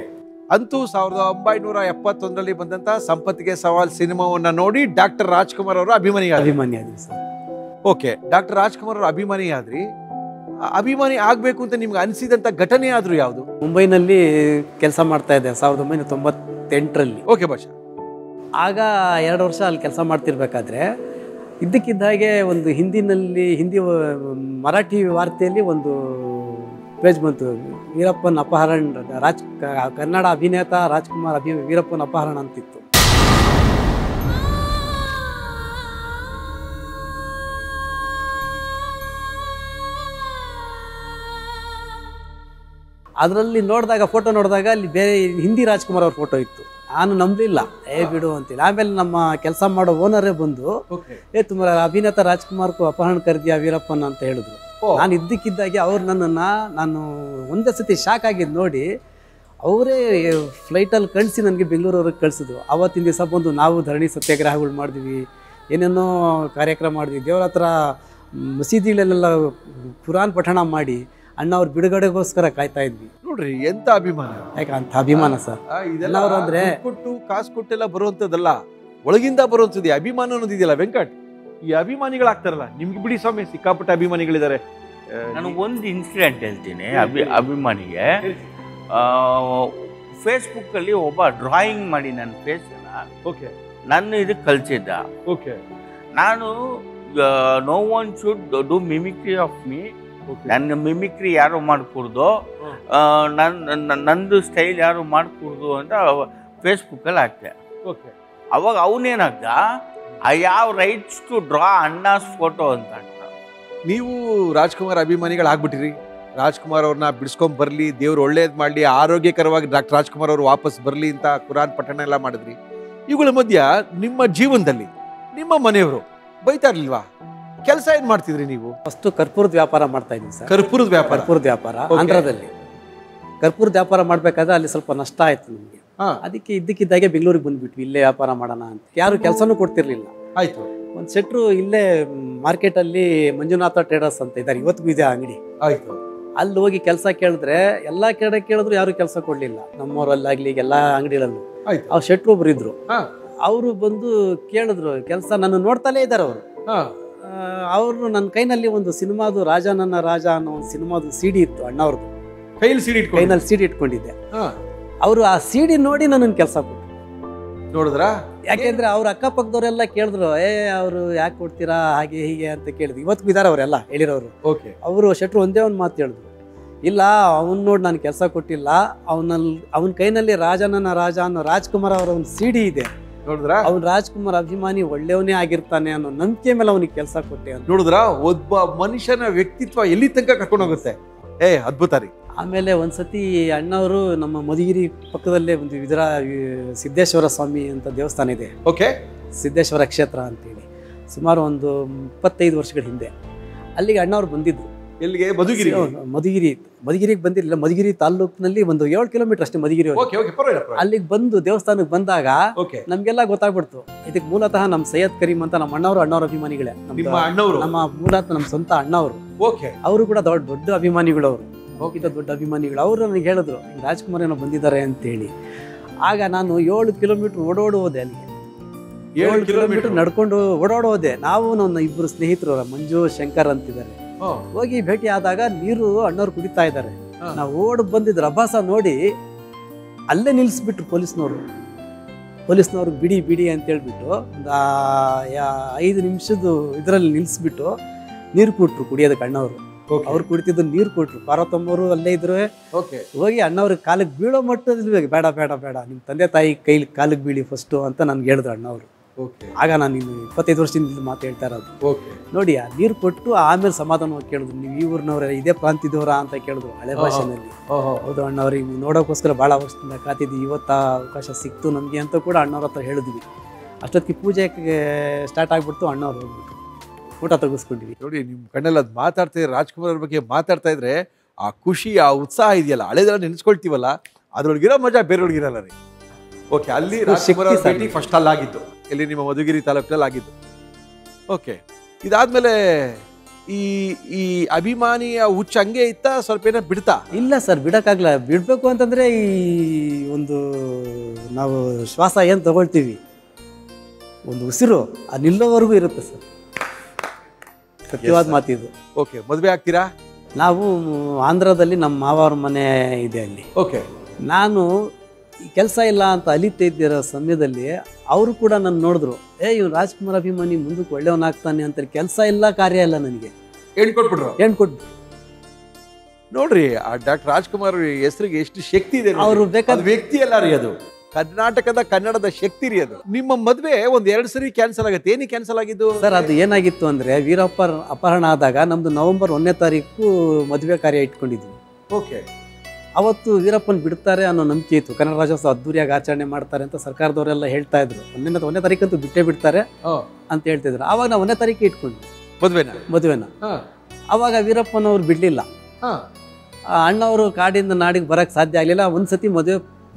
ಅಂತೂ ಸಾವಿರದ ಒಂಬೈನೂರ ಎಪ್ಪತ್ತೊಂದರಲ್ಲಿ ಬಂದಂತ ಸಂಪತ್ತಿಗೆ ಸವಾಲ್ ಸಿನಿಮಾವನ್ನ ನೋಡಿ ಡಾಕ್ಟರ್ ರಾಜ್ಕುಮಾರ್ ಅವರ ಅಭಿಮಾನಿ ಆದ್ರಿ. ಅಭಿಮಾನಿ ಆದ್ವಿ ಸರ್. ಓಕೆ, ಡಾಕ್ಟರ್ ರಾಜ್ಕುಮಾರ್ ಅವರ ಅಭಿಮಾನಿ ಆದ್ರಿ. ಆ ಅಭಿಮಾನಿ ಆಗ್ಬೇಕು ಅಂತ ನಿಮ್ಗೆ ಅನಿಸಿದಂತ ಘಟನೆ ಆದ್ರೂ ಯಾವುದು? ಮುಂಬೈನಲ್ಲಿ ಕೆಲಸ ಮಾಡ್ತಾ ಇದ್ದೆ ಸಾವಿರದ ಒಂಬೈನೂರ ತೊಂಬತ್ತೆಂಟರಲ್ಲಿ. ಓಕೆ ಭಾಷಾ. ಆಗ ಎರಡು ವರ್ಷ ಅಲ್ಲಿ ಕೆಲಸ ಮಾಡ್ತಿರ್ಬೇಕಾದ್ರೆ ಇದ್ದಕ್ಕಿದ್ದ ಹಾಗೆ ಒಂದು ಹಿಂದಿನಲ್ಲಿ ಹಿಂದಿ ಮರಾಠಿ ವಾರ್ತೆಯಲ್ಲಿ ಒಂದು ಪೇಜ್ ಬಂತು, ವೀರಪ್ಪನ್ ಅಪಹರಣ, ರಾಜ್ ಕನ್ನಡ ಅಭಿನೇತ ರಾಜ್ಕುಮಾರ್ ಅಭಿ ವೀರಪ್ಪನ್ ಅಪಹರಣ ಅಂತಿತ್ತು. ಅದರಲ್ಲಿ ನೋಡಿದಾಗ ಫೋಟೋ ನೋಡಿದಾಗ ಅಲ್ಲಿ ಬೇರೆ ಹಿಂದಿ ರಾಜ್ಕುಮಾರ್ ಅವ್ರ ಫೋಟೋ ಇತ್ತು. ನಾನು ನಂಬಲಿಲ್ಲ, ಏ ಬಿಡು ಅಂತೇಳಿ. ಆಮೇಲೆ ನಮ್ಮ ಕೆಲಸ ಮಾಡೋ ಓನರೇ ಬಂದು, ಏ ತುಂಬ ಅಭಿನೇತ ರಾಜ್ಕುಮಾರ್ ಅಪಹರಣ ಕರೆದಿಯಾ ವೀರಪ್ಪನ್ ಅಂತ ಹೇಳಿದ್ರು. ನಾನು ಇದ್ದಕ್ಕಿದ್ದಾಗೆ ಅವ್ರು ನನ್ನನ್ನು, ನಾನು ಒಂದೇ ಸತಿ ಶಾಕ್ ಆಗಿದ್ದು ನೋಡಿ ಅವರೇ ಫ್ಲೈಟಲ್ಲಿ ಕಳಿಸಿ ನನಗೆ ಬೆಂಗಳೂರವ್ರಿಗೆ ಕಳಿಸಿದ್ರು. ಆವತ್ತಿನ ದಿವಸ ಬಂದು ನಾವು ಧರಣಿ ಸತ್ಯಾಗ್ರಹಗಳು ಮಾಡಿದ್ವಿ, ಏನೇನೋ ಕಾರ್ಯಕ್ರಮ ಮಾಡಿದ್ವಿ, ದೇವ್ರ ಹತ್ರ ಮಸೀದಿಗಳಲ್ಲೆಲ್ಲ ಕುರಾನ್ ಪಠಣ ಮಾಡಿ ಅಣ್ಣ ಅವ್ರ ಬಿಡುಗಡೆಗೋಸ್ಕರ ಕಾಯ್ತಾ ಇದ್ವಿ. ನೋಡ್ರಿ ಎಂತ ಅಭಿಮಾನ, ಯಾಕೆ ಅಂತ ಅಭಿಮಾನ ಸರ್. ಇದೆಲ್ಲ ಅಂದ್ರೆ ಕೊಟ್ಟು ಕಾಸು ಕೊಟ್ಟೆಲ್ಲ ಬರುವಂತದ್ದಲ್ಲ, ಒಳಗಿಂದ ಬರುವಂತದ್ದು ಅಭಿಮಾನ ಅನ್ನೋದಿದೆಯಲ್ಲ ವೆಂಕಟ್. ಈ ಅಭಿಮಾನಿಗಳಾಗ್ತಾರಲ್ಲ, ನಿಮ್ಗೆ ಬಿಡಿ ಸ್ವಾಮಿ ಸಿಕ್ಕಾಪಟ್ಟೆ ಅಭಿಮಾನಿಗಳಿದ್ದಾರೆ. ನಾನು ಒಂದು ಇನ್ಸಿಡೆಂಟ್ ಹೇಳ್ತೀನಿ. ಅಭಿ ಅಭಿಮಾನಿಗೆ ಫೇಸ್ಬುಕ್ಕಲ್ಲಿ ಒಬ್ಬ ಡ್ರಾಯಿಂಗ್ ಮಾಡಿ ನನ್ನ ಫೇಸನ್ನ ಓಕೆ ನನ್ನ ಇದಕ್ಕೆ ಕಳಿಸಿದ್ದ. ಓಕೆ, ನಾನು no one should do mimicry of me, ನನ್ನ ಮಿಮಿಕ್ರಿ ಯಾರು ಮಾಡ್ಕೊಡ್ದು, ನನ್ನ ನಂದು ಸ್ಟೈಲ್ ಯಾರು ಮಾಡ್ಕೊಡ್ದು ಅಂತ ಫೇಸ್ಬುಕ್ಕಲ್ಲಿ ಹಾಕ್ತೆ. ಓಕೆ, ಅವಾಗ ಅವನೇನಾಗ್ದ, I have rights to draw Anna's photo ಅಂತ ಅಂತ. ನೀವು ರಾಜ್ಕುಮಾರ್ ಅಭಿಮಾನಿಗಳಾಗ್ಬಿಟ್ಟಿರಿ. ರಾಜ್ಕುಮಾರ್ ಅವ್ರನ್ನ ಬಿಡಿಸ್ಕೊಂಡ್ ಬರ್ಲಿ, ದೇವ್ರು ಒಳ್ಳೇದ್ ಮಾಡ್ಲಿ, ಆರೋಗ್ಯಕರವಾಗಿ ಡಾಕ್ಟರ್ ರಾಜ್ಕುಮಾರ್ ಅವರು ವಾಪಸ್ ಬರ್ಲಿ ಅಂತ ಕುರಾನ್ ಪಠಣ ಎಲ್ಲ ಮಾಡಿದ್ರಿ. ಇವುಗಳ ಮಧ್ಯ ನಿಮ್ಮ ಜೀವನದಲ್ಲಿ ನಿಮ್ಮ ಮನೆಯವರು ಬೈತಾ ಇರ್ಲಿಲ್ವಾ? ಕೆಲಸ ಏನ್ ಮಾಡ್ತಿದ್ರಿ ನೀವು? ಫಸ್ಟ್ ಕರ್ಪೂರದ ವ್ಯಾಪಾರ ಮಾಡ್ತಾ ಇದ್ವಿ ಸರ್. ಕರ್ಪೂರದ ವ್ಯಾಪಾರ? ಕರ್ಪೂರದ ವ್ಯಾಪಾರ ಆಂಧ್ರದಲ್ಲಿ. ಕರ್ಪೂರದ ವ್ಯಾಪಾರ ಮಾಡ್ಬೇಕಾದ್ರೆ ಅಲ್ಲಿ ಸ್ವಲ್ಪ ನಷ್ಟ ಆಯ್ತು ನಮಗೆ. ಅದಕ್ಕೆ ಇದ್ದಕ್ಕಿದ್ದಾಗೆ ಬೆಂಗಳೂರಿಗೆ ಬಂದ್ಬಿಟ್ವಿ, ಇಲ್ಲೇ ವ್ಯಾಪಾರ ಮಾಡೋಣ ಅಂತ. ಯಾರು ಕೆಲಸನೂ ಕೊಡ್ತಿರ್ಲಿಲ್ಲ. ಆಯ್ತು. ಒಂದು ಸೆಟ್ರು ಇಲ್ಲೇ ಮಾರ್ಕೆಟ್ ಅಲ್ಲಿ ಮಂಜುನಾಥ ಟ್ರೇಡರ್ಸ್ ಅಂತ ಇದ್ದಾರೆ, ಇವತ್ತಿಗೂ ಇದೆ ಅಂಗಡಿ. ಆಯ್ತು. ಅಲ್ಲಿ ಹೋಗಿ ಕೆಲಸ ಕೇಳಿದ್ರೆ ಎಲ್ಲಾ ಕಡೆ ಕೇಳಿದ್ರು ಯಾರು ಕೆಲಸ ಕೊಡ್ಲಿಲ್ಲ, ನಮ್ಮೂರಲ್ಲಾಗ್ಲಿ ಎಲ್ಲಾ ಅಂಗಡಿಗಳಲ್ಲೂ. ಅವ್ರು ಶೆಟ್ರು ಒಬ್ರು ಇದ್ರು, ಅವರು ಬಂದು ಕೇಳಿದ್ರು ಕೆಲಸ. ನನ್ನ ನೋಡ್ತಲೇ ಇದ್ದಾರೆ ಅವರು. ಅವರು ನನ್ನ ಕೈನಲ್ಲಿ ಒಂದು ಸಿನಿಮಾದು ರಾಜ ನನ್ನ ರಾಜ ಅನ್ನೋ ಒಂದು ಸಿನಿಮಾದು ಸಿಡಿ ಇತ್ತು, ಅಣ್ಣವ್ರದ್ದು ಕೈಯಲ್ಲಿ ಸಿಡಿ ಕೈನಲ್ಲಿ ಸಿಡಿ ಇಟ್ಕೊಂಡಿದ್ದೆ. ಅವರು ಆ ಸಿಡಿ ನೋಡಿ ನನ್ನ ಕೆಲಸ ಕೊಟ್ಟರು. ನೋಡಿದ್ರ? ಯಾಕೆಂದ್ರೆ ಅವ್ರ ಅಕ್ಕಪಕ್ಕದವರೆಲ್ಲ ಕೇಳಿದ್ರು, ಏ ಅವರು ಯಾಕೆ ಕೊಡ್ತೀರಾ ಹಾಗೆ ಹೀಗೆ ಅಂತ ಕೇಳಿದ್ರು. ಇವತ್ತಿಗೂ ಇದಾರೆ ಅವರೆಲ್ಲ ಹೇಳಿರೋರು. ಅವರು ಶೆಟ್ರು ಒಂದೇ ಒಂದು ಮಾತು ಹೇಳಿದ್ರು, ಇಲ್ಲ ಅವನ್ ನೋಡಿ ನಾನು ಕೆಲಸ ಕೊಟ್ಟಿಲ್ಲ, ಅವನಲ್ಲಿ ಅವನ ಕೈನಲ್ಲಿ ರಾಜ ನನ್ನ ರಾಜ ಅನ್ನೋ ರಾಜ್ಕುಮಾರ್ ಅವರ ಒಂದು ಸಿಡಿ ಇದೆ, ನೋಡಿದ್ರ? ಅವ್ನು ರಾಜ್ಕುಮಾರ್ ಅಭಿಮಾನಿ ಒಳ್ಳೆಯವನೇ ಆಗಿರ್ತಾನೆ ಅನ್ನೋ ನಂಬಿಕೆ ಮೇಲೆ ಅವನಿಗೆ ಕೆಲಸ ಕೊಟ್ಟೆ ಅಂತ. ನೋಡಿದ್ರ? ಒಬ್ಬ ಮನುಷ್ಯನ ವ್ಯಕ್ತಿತ್ವ ಎಲ್ಲಿ ತನಕ ಕರ್ಕೊಂಡು ಹೋಗುತ್ತೆ. ಏ ಅದ್ಭುತ ರೀ. ಆಮೇಲೆ ಒಂದ್ಸತಿ ಅಣ್ಣವರು ನಮ್ಮ ಮಧುಗಿರಿ ಪಕ್ಕದಲ್ಲೇ ಒಂದು ಇದರ ಸಿದ್ದೇಶ್ವರ ಸ್ವಾಮಿ ಅಂತ ದೇವಸ್ಥಾನ ಇದೆ. ಓಕೆ, ಸಿದ್ದೇಶ್ವರ ಕ್ಷೇತ್ರ ಅಂತೇಳಿ ಸುಮಾರು ಒಂದು ಇಪ್ಪತ್ತೈದು ವರ್ಷಗಳ ಹಿಂದೆ ಅಲ್ಲಿಗೆ ಅಣ್ಣವ್ರು ಬಂದಿದ್ರು. ಎಲ್ಲಿಗೆ? ಮಧುಗಿರಿ. ಮಧುಗಿರಿ ಮಧುಗಿರಿಗೆ ಬಂದಿರಲಿಲ್ಲ, ಮಧುಗಿರಿ ತಾಲ್ಲೂಕಿನಲ್ಲಿ ಒಂದು ಏಳು ಕಿಲೋಮೀಟರ್ ಅಷ್ಟೇ ಮಧುಗಿರಿ. ಅಲ್ಲಿಗೆ ಬಂದು ದೇವಸ್ಥಾನಕ್ಕೆ ಬಂದಾಗ ನಮ್ಗೆಲ್ಲ ಗೊತ್ತಾಗ್ಬಿಡ್ತು, ಇದಕ್ಕೆ ಮೂಲತಃ ನಮ್ಮ ಸೈಯದ್ ಕರೀಂ ಅಂತ ನಮ್ಮ ಅಣ್ಣವರು ಅಣ್ಣವ್ರ ಅಭಿಮಾನಿಗಳೇ. ನಮ್ಮ ಮೂಲತಃ ನಮ್ಮ ಸ್ವಂತ ಅಣ್ಣವರು. ಅವರು ಕೂಡ ದೊಡ್ಡ ದೊಡ್ಡ ಅಭಿಮಾನಿಗಳು. ಅವರು ಹೋಗಿದ್ದ ದೊಡ್ಡ ಅಭಿಮಾನಿಗಳು. ಅವರು ನನಗೆ ಹೇಳಿದ್ರು ರಾಜ್ಕುಮಾರ್ ಏನೋ ಬಂದಿದ್ದಾರೆ ಅಂತೇಳಿ. ಆಗ ನಾನು ಏಳು ಕಿಲೋಮೀಟರ್ ಓಡೋಡು ಹೋದೆ ಅಲ್ಲಿಗೆ. ಏಳು ಕಿಲೋಮೀಟರ್ ನಡ್ಕೊಂಡು ಓಡಾಡೋ ಹೋದೆ. ನಾವು ನನ್ನ ಇಬ್ಬರು ಸ್ನೇಹಿತರು ಮಂಜು ಶಂಕರ್ ಅಂತಿದ್ದಾರೆ. ಹೋಗಿ ಭೇಟಿ ಆದಾಗ ನೀರು ಅಣ್ಣವ್ರು ಕುಡಿತಾ ಇದ್ದಾರೆ. ನಾವು ಓಡ್ ಬಂದಿದ್ರು. ಅಭಾಸ ನೋಡಿ ಅಲ್ಲೇ ನಿಲ್ಲಿಸ್ಬಿಟ್ರು ಪೊಲೀಸ್ನವರು. ಪೊಲೀಸ್ನವ್ರಿಗೆ ಬಿಡಿ ಬಿಡಿ ಅಂತ ಹೇಳ್ಬಿಟ್ಟು ಒಂದು ಐದು ನಿಮಿಷದ ಇದರಲ್ಲಿ ನಿಲ್ಲಿಸ್ಬಿಟ್ಟು ನೀರು ಕೊಟ್ರು ಕುಡಿಯೋದಕ್ಕೆ ಅಣ್ಣವರು. ಅವ್ರು ಕುಡಿತಿದ್ದು ನೀರು ಕೊಟ್ರು. ಪಾರ್ವತಮ್ಮವರು ಅಲ್ಲೇ ಇದ್ರು. ಹೋಗಿ ಅಣ್ಣವ್ರಿಗೆ ಕಾಲಿಗೆ ಬೀಳೋ ಮಟ್ಟದಲ್ಲಿ ಬೇಡ ಬೇಡ ಬೇಡ ನಿಮ್ಮ ತಂದೆ ತಾಯಿ ಕೈಲಿ ಕಾಲಿಗೆ ಬೀಳಿ ಫಸ್ಟು ಅಂತ ನನ್ಗೆ ಹೇಳಿದ್ರು ಅಣ್ಣವರು. ಆಗ ನಾನು ಇನ್ನು ಇಪ್ಪತ್ತೈದು ವರ್ಷದಿಂದ ಮಾತು ಹೇಳ್ತಾ ಇರೋದು. ನೋಡಿ ಆ ನೀರು ಕೊಟ್ಟು ಆಮೇಲೆ ಸಮಾಧಾನವಾಗಿ ಕೇಳಿದ್ರು, ನೀವು ಈ ಊರಿನವ್ರ ಇದೇ ಪ್ರಾಂತ್ಯದವರ ಅಂತ ಕೇಳಿದ್ರು ಹಳೆ ಭಾಷೆನಲ್ಲಿ. ಹೌದು ಅಣ್ಣವ್ರಿಗೆ ನೋಡೋಕ್ಕೋಸ್ಕರ ಭಾಳ ವರ್ಷದಿಂದ ಕಾತಿದ್ವಿ, ಇವತ್ತು ಅವಕಾಶ ಸಿಕ್ತು ನಮಗೆ ಅಂತ ಕೂಡ ಅಣ್ಣವ್ರ ಹತ್ರ ಹೇಳಿದ್ವಿ. ಅಷ್ಟೊತ್ತಿಗೆ ಪೂಜೆಗೆ ಸ್ಟಾರ್ಟ್ ಆಗ್ಬಿಡ್ತು. ಅಣ್ಣವ್ರು ಹೋಗ್ಬಿಟ್ಟು ಊಟ ತೆಗೆಸ್ಕೊಂಡಿವಿ. ನೋಡಿ ನಿಮ್ಮ ಕಣ್ಣಲ್ಲಿ ಅದು ಮಾತಾಡ್ತಾ ಇದ್ರೆ, ರಾಜ್ಕುಮಾರ್ ಅವ್ರ ಬಗ್ಗೆ ಮಾತಾಡ್ತಾ ಇದ್ರೆ ಆ ಖುಷಿ, ಆ ಉತ್ಸಾಹ ಇದೆಯಲ್ಲ, ಹಳೆದೆಲ್ಲ ನೆನೆಸ್ಕೊಳ್ತೀವಲ್ಲ, ಅದ್ರೊಳಗಿರೋ ಮಜಾ ಬೇರೆಯೊಳಗಿರಲ್ಲ ರೀ. ಓಕೆ, ಅಲ್ಲಿ ರಾಜ್ಕುಮಾರ್ ಅವ್ರ ಭೇಟಿ ಫಸ್ಟ್ ಅಲ್ಲಿ ಆಗಿತ್ತು, ಇಲ್ಲಿ ನಿಮ್ಮ ಮಧುಗಿರಿ ತಾಲೂಕಲ್ಲಿ ಆಗಿತ್ತು. ಓಕೆ, ಇದಾದ್ಮೇಲೆ ಈ ಈ ಅಭಿಮಾನಿಯ ಹುಚ್ಚ ಹಂಗೆ ಇತ್ತ ಸ್ವಲ್ಪ ಏನೋ ಬಿಡ್ತಾ? ಇಲ್ಲ ಸರ್, ಬಿಡೋಕ್ಕಾಗಲ್ಲ. ಬಿಡಬೇಕು ಅಂತಂದರೆ ಈ ಒಂದು ನಾವು ಶ್ವಾಸ ಏನು ತಗೊಳ್ತೀವಿ, ಒಂದು ಉಸಿರು ಅದು ನಿಲ್ಲೋವರೆಗೂ ಇರುತ್ತೆ ಸರ್. ಸತ್ಯವಾದ ಮಾತಿದು. ಓಕೆ, ಮದುವೆ ಆಗ್ತೀರಾ? ನಾವು ಆಂಧ್ರದಲ್ಲಿ ನಮ್ಮ ಮಾವವ್ರ ಮನೆ ಇದೆ ಅಲ್ಲಿ. ಓಕೆ. ನಾನು ಕೆಲಸ ಇಲ್ಲ ಅಂತ ಅಲಿತಾ ಇದ್ದಿರೋ ಸಮಯದಲ್ಲಿ ಅವರು ಕೂಡ ನನ್ನ ನೋಡಿದ್ರು, ಏ ಇವ್ನು ರಾಜ್ಕುಮಾರ್ ಅಭಿಮಾನಿ, ಮುಂದಕ್ಕೆ ಒಳ್ಳೆಯವನಾಗ್ತಾನೆ ಅಂತ. ಕೆಲಸ ಇಲ್ಲ, ಕಾರ್ಯ ಇಲ್ಲ, ನನಗೆ ಹೇಳ್ಕೊಟ್ಬಿಟ್ರು. ಹೇಳ್ಕೊಟ್ಬಿಟ್ಟು ನೋಡ್ರಿ, ಆ ಡಾಕ್ಟರ್ ರಾಜ್ಕುಮಾರ್ ಹೆಸರಿಗೆ ಎಷ್ಟು ಶಕ್ತಿ ಇದೆ. ಅವರು ಬೇಕಾದ ವ್ಯಕ್ತಿ ಅಲ್ಲ ರೀ, ಅದು ಕರ್ನಾಟಕದ ಕನ್ನಡದ ಶಕ್ತಿ ರೀ ಅದು. ನಿಮ್ಮ ಮದ್ವೆ ಒಂದ್ ಎರಡು ಸರಿ ಕ್ಯಾನ್ಸಲ್ ಆಗುತ್ತೆ. ಏನಿ ಕ್ಯಾನ್ಸಲ್ ಆಗಿದ್ದು ಸರ್? ಅದು ಏನಾಗಿತ್ತು ಅಂದ್ರೆ, ವೀರಪ್ಪ ಅಪಹರಣ ಆದಾಗ ನಮ್ದು ನವೆಂಬರ್ ಒಂದನೇ ತಾರೀಕು ಮದುವೆ ಕಾರ್ಯ ಇಟ್ಕೊಂಡಿದ್ವಿ. ಓಕೆ. ಅವತ್ತು ವೀರಪ್ಪನ್ ಬಿಡ್ತಾರೆ ಅನ್ನೋ ನಂಬಿಕೆ ಇತ್ತು. ಕನ್ನಡ ರಾಜ್ಯೋತ್ಸವ ಅದ್ದೂರಿಯಾಗಿ ಆಚರಣೆ ಮಾಡ್ತಾರೆ ಅಂತ ಸರ್ಕಾರದವರೆಲ್ಲ ಹೇಳ್ತಾ ಇದ್ರು. ಒಂದನೇ ಒಂದನೇ ತಾರೀಕಂತೂ ಬಿಟ್ಟೇ ಬಿಡ್ತಾರೆ ಅಂತ ಹೇಳ್ತಿದ್ರು. ಆವಾಗ ನಾವು ಒಂದನೇ ತಾರೀಕು ಇಟ್ಕೊಂಡ್ವಿ ಮದ್ವೆನ ಮದುವೆನ. ಅವಾಗ ವೀರಪ್ಪನವ್ರು ಬಿಡ್ಲಿಲ್ಲ. ಅಣ್ಣವರು ಕಾಡಿಂದ ನಾಡಿಗೆ ಬರಕ್ಕೆ ಸಾಧ್ಯ ಆಗಲಿಲ್ಲ. ಒಂದ್ಸತಿ ಮದುವೆ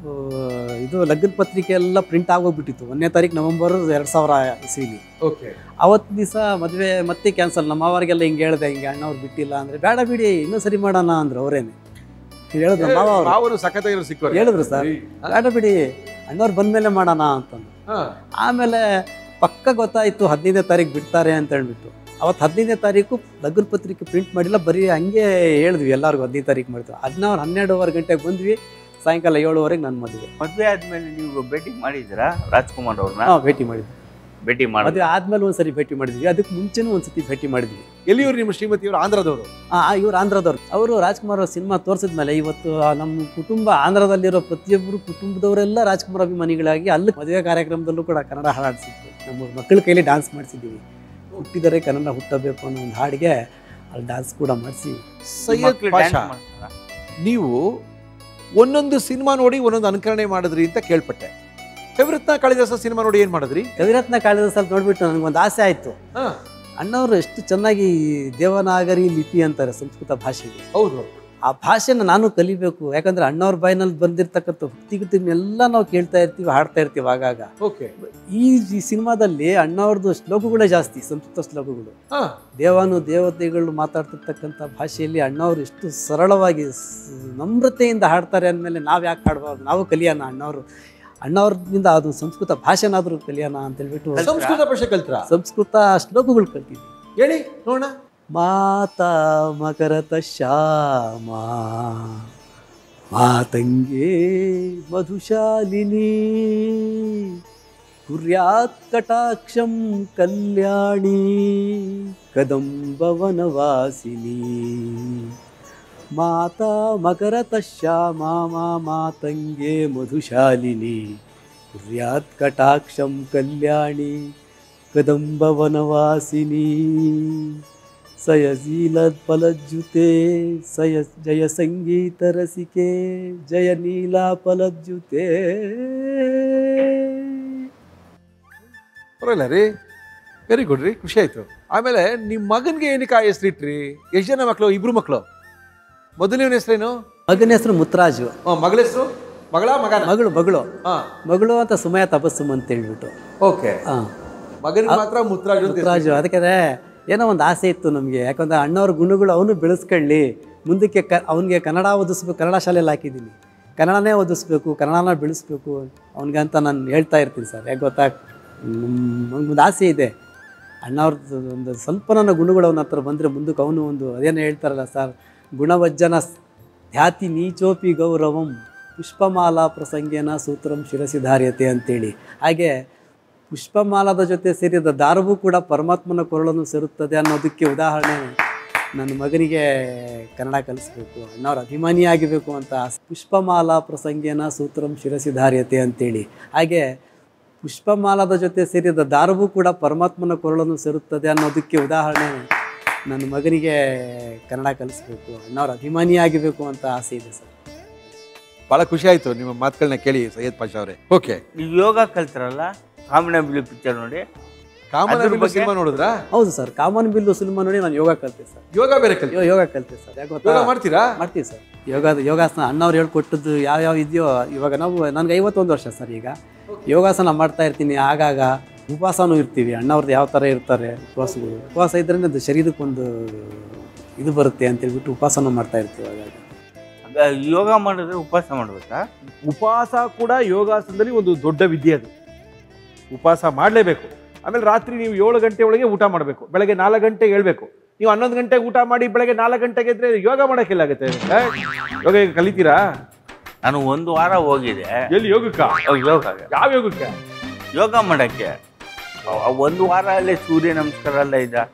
ಇದು ಲಗ್ನ ಪತ್ರಿಕೆ ಎಲ್ಲ ಪ್ರಿಂಟ್ ಆಗೋಗ್ಬಿಟ್ಟಿತ್ತು ಒಂದನೇ ತಾರೀಕು ನವೆಂಬರ್ ಎರಡು ಸಾವಿರ ಇಸ್ವಿಲಿ. ಓಕೆ. ಅವತ್ತು ದಿವಸ ಮದುವೆ ಮತ್ತೆ ಕ್ಯಾನ್ಸಲ್. ನಮ್ಮ ಮಾವರಿಗೆಲ್ಲ ಹಿಂಗೆ ಹೇಳಿದೆ, ಹಿಂಗೆ ಅಣ್ಣವ್ರು ಬಿಟ್ಟಿಲ್ಲ ಅಂದರೆ, ಬೇಡ ಬಿಡಿ ಇನ್ನೂ ಸರಿ ಮಾಡೋಣ ಅಂದ್ರು. ಅವರೇನೆ ಹೇಳಿದ್ರು, ಮಾವ ಅವರು ಸಖತ್ತಾಗಿರೋ ಸಿಕ್ಕರು. ಹೇಳಿದ್ರು, ಸರ್ ಬೇಡ ಬಿಡಿ ಅಣ್ಣವ್ರು ಬಂದಮೇಲೆ ಮಾಡೋಣ ಅಂತಂದು. ಆಮೇಲೆ ಪಕ್ಕ ಗೊತ್ತಾಯಿತು ಹದಿನೈದನೇ ತಾರೀಕು ಬಿಡ್ತಾರೆ ಅಂತ ಹೇಳ್ಬಿಟ್ಟು. ಅವತ್ತು ಹದಿನೈದನೇ ತಾರೀಕು ಲಗ್ನ ಪತ್ರಿಕೆ ಪ್ರಿಂಟ್ ಮಾಡಿಲ್ಲ, ಬರೀ ಹಂಗೆ ಹೇಳಿದ್ವಿ ಎಲ್ಲರಿಗೂ ಹದಿನೈದು ತಾರೀಕು ಮಾಡ್ತೀವಿ. ಹದಿನಾರು ಹನ್ನೆರಡುವರೆ ಗಂಟೆಗೆ ಬಂದ್ವಿ, ಸಾಯಂಕಾಲ ಏಳುವರೆಗೆ ನನ್ನ ಮದುವೆ. ಮದುವೆ ಆದ್ಮೇಲೆ ನೀವು ಭೇಟಿ ಮಾಡಿದ್ದೀರಾ ರಾಜ್ಕುಮಾರ್ ಅವ್ರನ್ನ? ಹಾಂ, ಭೇಟಿ ಮಾಡಿದ್ವಿ. ಭೇಟಿ ಮಾಡಿ ಮದುವೆ ಆದ್ಮೇಲೆ ಒಂದ್ಸರಿ ಭೇಟಿ ಮಾಡಿದ್ವಿ. ಅದಕ್ಕೆ ಮುಂಚೆನೂ ಒಂದ್ಸತಿ ಭೇಟಿ ಮಾಡಿದ್ವಿ. ಎಲ್ಲಿಯವರು ನಿಮ್ಮ ಶ್ರೀಮತಿಯವರು? ಆಂಧ್ರದವರು? ಹಾಂ, ಇವ್ರು ಆಂಧ್ರದವ್ರು. ಅವರು ರಾಜ್ಕುಮಾರ್ ಅವ್ರ ಸಿನಿಮಾ ತೋರಿಸಿದ್ಮೇಲೆ ಇವತ್ತು ನಮ್ಮ ಕುಟುಂಬ, ಆಂಧ್ರದಲ್ಲಿರೋ ಪ್ರತಿಯೊಬ್ಬರು ಕುಟುಂಬದವರೆಲ್ಲ ರಾಜ್ಕುಮಾರ್ ಅಭಿಮಾನಿಗಳಾಗಿ ಅಲ್ಲಿ ಮದುವೆ ಕಾರ್ಯಕ್ರಮದಲ್ಲೂ ಕೂಡ ಕನ್ನಡ ಹಾಡಿಸಿದ್ವಿ. ನಮ್ಮ ಮಕ್ಕಳ ಕೈಲಿ ಡ್ಯಾನ್ಸ್ ಮಾಡಿಸಿದ್ದೀವಿ. ಹುಟ್ಟಿದರೆ ಕನ್ನಡ ಹುಟ್ಟಬೇಕು ಅನ್ನೋ ಒಂದು ಹಾಡಿಗೆ ಅಲ್ಲಿ ಡ್ಯಾನ್ಸ್ ಕೂಡ ಮಾಡಿಸಿ. ಸೈಯದ್ ಪಾಷಾ, ನೀವು ಒಂದೊಂದು ಸಿನಿಮಾ ನೋಡಿ ಒಂದೊಂದು ಅನುಕರಣೆ ಮಾಡಿದ್ರಿ ಅಂತ ಕೇಳ್ಪಟ್ಟೆ. ಕವಿರತ್ನ ಕಾಳಿದಾಸ ಸಿನಿಮಾ ನೋಡಿ ಏನ್ ಮಾಡಿದ್ರಿ? ಕವಿರತ್ನ ಕಾಳಿದಾಸ ನೋಡ್ಬಿಟ್ಟು ನನಗೊಂದು ಆಸೆ ಆಯ್ತು. ಅಣ್ಣವರು ಎಷ್ಟು ಚೆನ್ನಾಗಿ ದೇವನಾಗರಿ ಲಿಪಿ ಅಂತಾರೆ ಸಂಸ್ಕೃತ ಭಾಷೆಗೆ. ಹೌದು. ಆ ಭಾಷೆನ ನಾನು ಕಲಿಬೇಕು. ಯಾಕಂದ್ರೆ ಅಣ್ಣವ್ರ ಬಾಯಿನಲ್ಲಿ ಬಂದಿರ್ತಕ್ಕಂಥ ಹುಕ್ತಿಗಿತಿನೆಲ್ಲ ನಾವು ಕೇಳ್ತಾ ಇರ್ತೀವಿ, ಹಾಡ್ತಾ ಇರ್ತೀವಿ ಆಗಾಗ. ಓಕೆ. ಈ ಸಿನಿಮಾದಲ್ಲಿ ಅಣ್ಣವ್ರದ್ದು ಶ್ಲೋಕಗಳೇ ಜಾಸ್ತಿ, ಸಂಸ್ಕೃತ ಶ್ಲೋಕಗಳು. ದೇವಾನು ದೇವತೆಗಳು ಮಾತಾಡ್ತಿರ್ತಕ್ಕಂಥ ಭಾಷೆಯಲ್ಲಿ ಅಣ್ಣವ್ರು ಎಷ್ಟು ಸರಳವಾಗಿ ನಮ್ರತೆಯಿಂದ ಹಾಡ್ತಾರೆ ಅಂದಮೇಲೆ ನಾವು ಯಾಕೆ ಹಾಡಬಾರ್ದು? ನಾವು ಕಲಿಯೋಣ. ಅಣ್ಣವರು ಅಣ್ಣವ್ರಿಂದ ಅದು ಸಂಸ್ಕೃತ ಭಾಷೆನಾದ್ರೂ ಕಲಿಯೋಣ ಅಂತ ಹೇಳ್ಬಿಟ್ಟು ಸಂಸ್ಕೃತ ಭಾಷೆ ಕಲ್ತ್ರ? ಸಂಸ್ಕೃತ ಶ್ಲೋಕಗಳು ಕಲ್ತಿದ್ವಿ. ಹೇಳಿ ನೋಡೋಣ. ಮಾತಾ ಮಕರತ ಶ್ಯಾಮ ಮಾತಂಗೇ ಮಧುಶಾಲಿನಿ ಕುರ್ಯಾತ್ ಕಟಾಕ್ಷಂ ಕಲ್ಯಾಣಿ ಕದಂಬವನವಾಸಿನಿ. ಮಾತಾ ಮಕರತ ಶ್ಯಾಮ ಮಾತಂಗೇ ಮಧುಶಾಲಿನಿ ಕುರ್ಯಾತ್ ಕಟಾಕ್ಷಂ ಕಲ್ಯಾಣಿ ಕದಂಬವನವಾಸಿನಿ. ಸಯಶೀಲದ್ ಫಲಜ್ಯುತೆ ಸಯ ಜಯ ಸಂಗೀತ ರಸಿಕೆ ಜಯ ನೀಲಾ ಫಲಜ್ಯುತೆ. ಪರವಾಗಿಲ್ಲ ರೀ, ವೆರಿ ಗುಡ್ ರೀ, ಖುಷಿ ಆಯ್ತು. ಆಮೇಲೆ ನಿಮ್ಮ ಮಗನಿಗೆ ಏನಕ್ಕೆ ಆ ಹೆಸರು ಇಟ್ರಿ? ಎಷ್ಟು ಜನ ಮಕ್ಕಳು? ಇಬ್ರು ಮಕ್ಕಳು. ಮೊದಲನೇ ಹೆಸರೇನು? ಮಗನ ಹೆಸರು ಮುತ್ತರಾಜು. ಮಗಳ ಹೆಸರು? ಮಗಳ ಮಗ? ಮಗಳು ಮಗಳು ಹಾ, ಮಗಳು ಅಂತ ಸುಮಯ ತಪಸ್ಸು ಅಂತ ಹೇಳ್ಬಿಟ್ಟು. ಓಕೆ. ಹಾ, ಮಗನಿಗೆ ಮಾತ್ರ ಮುತ್ತರಾಜು. ಮುತ್ತರಾಜು ಅದಕ್ಕೆ ಏನೋ ಒಂದು ಆಸೆ ಇತ್ತು ನಮಗೆ. ಯಾಕಂದರೆ ಅಣ್ಣವ್ರ ಗುಣಗಳು ಅವನು ಬೆಳೆಸ್ಕೊಳ್ಳಿ, ಮುಂದಕ್ಕೆ ಕ ಅವನಿಗೆ ಕನ್ನಡ ಓದಿಸ್ಬೇಕು. ಕನ್ನಡ ಶಾಲೆಯಲ್ಲಿ ಹಾಕಿದ್ದೀನಿ, ಕನ್ನಡನೇ ಓದಿಸ್ಬೇಕು, ಕನ್ನಡನ ಬೆಳೆಸ್ಬೇಕು ಅವನಿಗೆ ಅಂತ ನಾನು ಹೇಳ್ತಾ ಇರ್ತೀನಿ ಸರ್. ಯಾಕೆ ಗೊತ್ತಾ, ಒಂದು ಆಸೆ ಇದೆ ಅಣ್ಣವ್ರದ್ದು. ಒಂದು ಸ್ವಲ್ಪ ನನ್ನ ಗುಣಗಳು ಅವನ ಹತ್ರ ಬಂದರೆ ಮುಂದಕ್ಕೆ ಅವನು ಒಂದು ಅದೇನು ಹೇಳ್ತಾರಲ್ಲ ಸರ್, ಗುಣವಜ್ಜನ ಧ್ಯಾತಿ ನೀಚೋಪಿ ಗೌರವಂ ಪುಷ್ಪಮಾಲಾ ಪ್ರಸಂಗೇನ ಸೂತ್ರಂ ಶಿರಸಿ ಧಾರ್ಯತೆ ಅಂತೇಳಿ. ಹಾಗೆ ಪುಷ್ಪಮಾಲಾದ ಜೊತೆ ಸೇರಿದ ದಾರವೂ ಕೂಡ ಪರಮಾತ್ಮನ ಕೊರಳನ್ನು ಸೇರುತ್ತದೆ ಅನ್ನೋದಕ್ಕೆ ಉದಾಹರಣೆ ನನ್ನ ಮಗನಿಗೆ ಕನ್ನಡ ಕಲಿಸ್ಬೇಕು, ಅಣ್ಣವ್ರ ಅಭಿಮಾನಿ ಆಗಿಬೇಕು ಅಂತ. ಪುಷ್ಪಮಾಲಾ ಪ್ರಸಂಗೇನ ಸೂತ್ರಂ ಶಿರಸಿ ಧಾರ್ಯತೆ ಅಂತೇಳಿ. ಹಾಗೆ ಪುಷ್ಪಮಾಲಾದ ಜೊತೆ ಸೇರಿದ ದಾರವೂ ಕೂಡ ಪರಮಾತ್ಮನ ಕೊರಳನ್ನು ಸೇರುತ್ತದೆ ಅನ್ನೋದಕ್ಕೆ ಉದಾಹರಣೆ ನನ್ನ ಮಗನಿಗೆ ಕನ್ನಡ ಕಲಿಸ್ಬೇಕು, ಅಣ್ಣವ್ರ ಅಭಿಮಾನಿ ಆಗಿಬೇಕು ಅಂತ ಆಸೆ ಇದೆ ಸರ್. ಭಾಳ ಖುಷಿ ಆಯಿತು ನಿಮ್ಮ ಮಾತುಗಳನ್ನ ಕೇಳಿ ಸೈಯದ್ ಪಾಷಾ ಅವರೇ. ಓಕೆ, ನೀವು ಯೋಗ ಕಲ್ತ್ರಲ್ಲ ಕಾಮನ ಬಿಲ್ಲು ಪಿಕ್ಚರ್ ನೋಡಿ? ಕಾಮನ ಬಿಲ್ಲು ಸಿನಿಮಾ ನೋಡಿದ್ರಾ? ಹೌದು ಸರ್, ಕಾಮನ್ ಬಿಲ್ಲು ಸಿನಿಮಾ ನೋಡಿ ನಾನು ಯೋಗ ಕಲಿತೆ ಸರ್. ಯೋಗ ಬೇರೆ ಕಲಿ? ಯೋಗ ಕಲಿತೆ ಸರ್. ಯಾಕೆ ಗೊತ್ತಾ? ಯೋಗ ಮಾಡ್ತೀರಾ? ಮಾಡ್ತೀವಿ ಸರ್. ಯೋಗ ಯೋಗಾಸನ ಅಣ್ಣವ್ರು ಹೇಳ್ಕೊಟ್ಟದ್ದು ಯಾವ್ಯಾವ ಇದೆಯೋ, ಇವಾಗ ನಾವು ನನಗೆ ಐವತ್ತೊಂದು ವರ್ಷ ಸರ್. ಈಗ ಯೋಗಾಸನ ಮಾಡ್ತಾ ಇರ್ತೀನಿ ಆಗಾಗ. ಉಪವಾಸನೂ ಇರ್ತೀವಿ, ಅಣ್ಣವ್ರದ್ದು ಯಾವ ಥರ ಇರ್ತಾರೆ ಉಪವಾಸಗಳು. ಉಪವಾಸ ಇದ್ರೇ ಅದು ಶರೀರಕ್ಕೊಂದು ಇದು ಬರುತ್ತೆ ಅಂತೇಳ್ಬಿಟ್ಟು ಉಪವಾಸನೂ ಮಾಡ್ತಾ ಇರ್ತೀವಿ. ಹಾಗಾಗಿ ಆಗ ಯೋಗ ಮಾಡಿದ್ರೆ ಉಪವಾಸ ಮಾಡ್ಬೇಕಾ? ಉಪವಾಸ ಕೂಡ ಯೋಗಾಸನದಲ್ಲಿ ಒಂದು ದೊಡ್ಡ ವಿದ್ಯೆ ಅದು. ಉಪವಾಸ ಮಾಡಲೇಬೇಕು. ಆಮೇಲೆ ರಾತ್ರಿ ನೀವು ಏಳು ಗಂಟೆ ಒಳಗೆ ಊಟ ಮಾಡಬೇಕು, ಬೆಳಗ್ಗೆ ನಾಲ್ಕು ಗಂಟೆಗೆ ಹೇಳ್ಬೇಕು. ನೀವು ಹನ್ನೊಂದು ಗಂಟೆಗೆ ಊಟ ಮಾಡಿ ಬೆಳಗ್ಗೆ ನಾಲ್ಕು ಗಂಟೆಗೆ ಇದ್ರೆ ಯೋಗ ಮಾಡೋಕ್ಕೆಲ್ಲ ಆಗುತ್ತೆ. ಯೋಗ ಈಗ ಕಲಿತೀರಾ? ನಾನು ಒಂದು ವಾರ ಹೋಗಿದೆ. ಎಲ್ಲಿ ಯೋಗಕ್ಕ? ಯೋಗ ಯಾವ ಯೋಗಕ್ಕೆ? ಯೋಗ ಮಾಡಕ್ಕೆ ಒಂದು ವಾರ ಅಲ್ಲೇ ಸೂರ್ಯ ನಮಸ್ಕಾರ ಎಲ್ಲ ಇದೆ.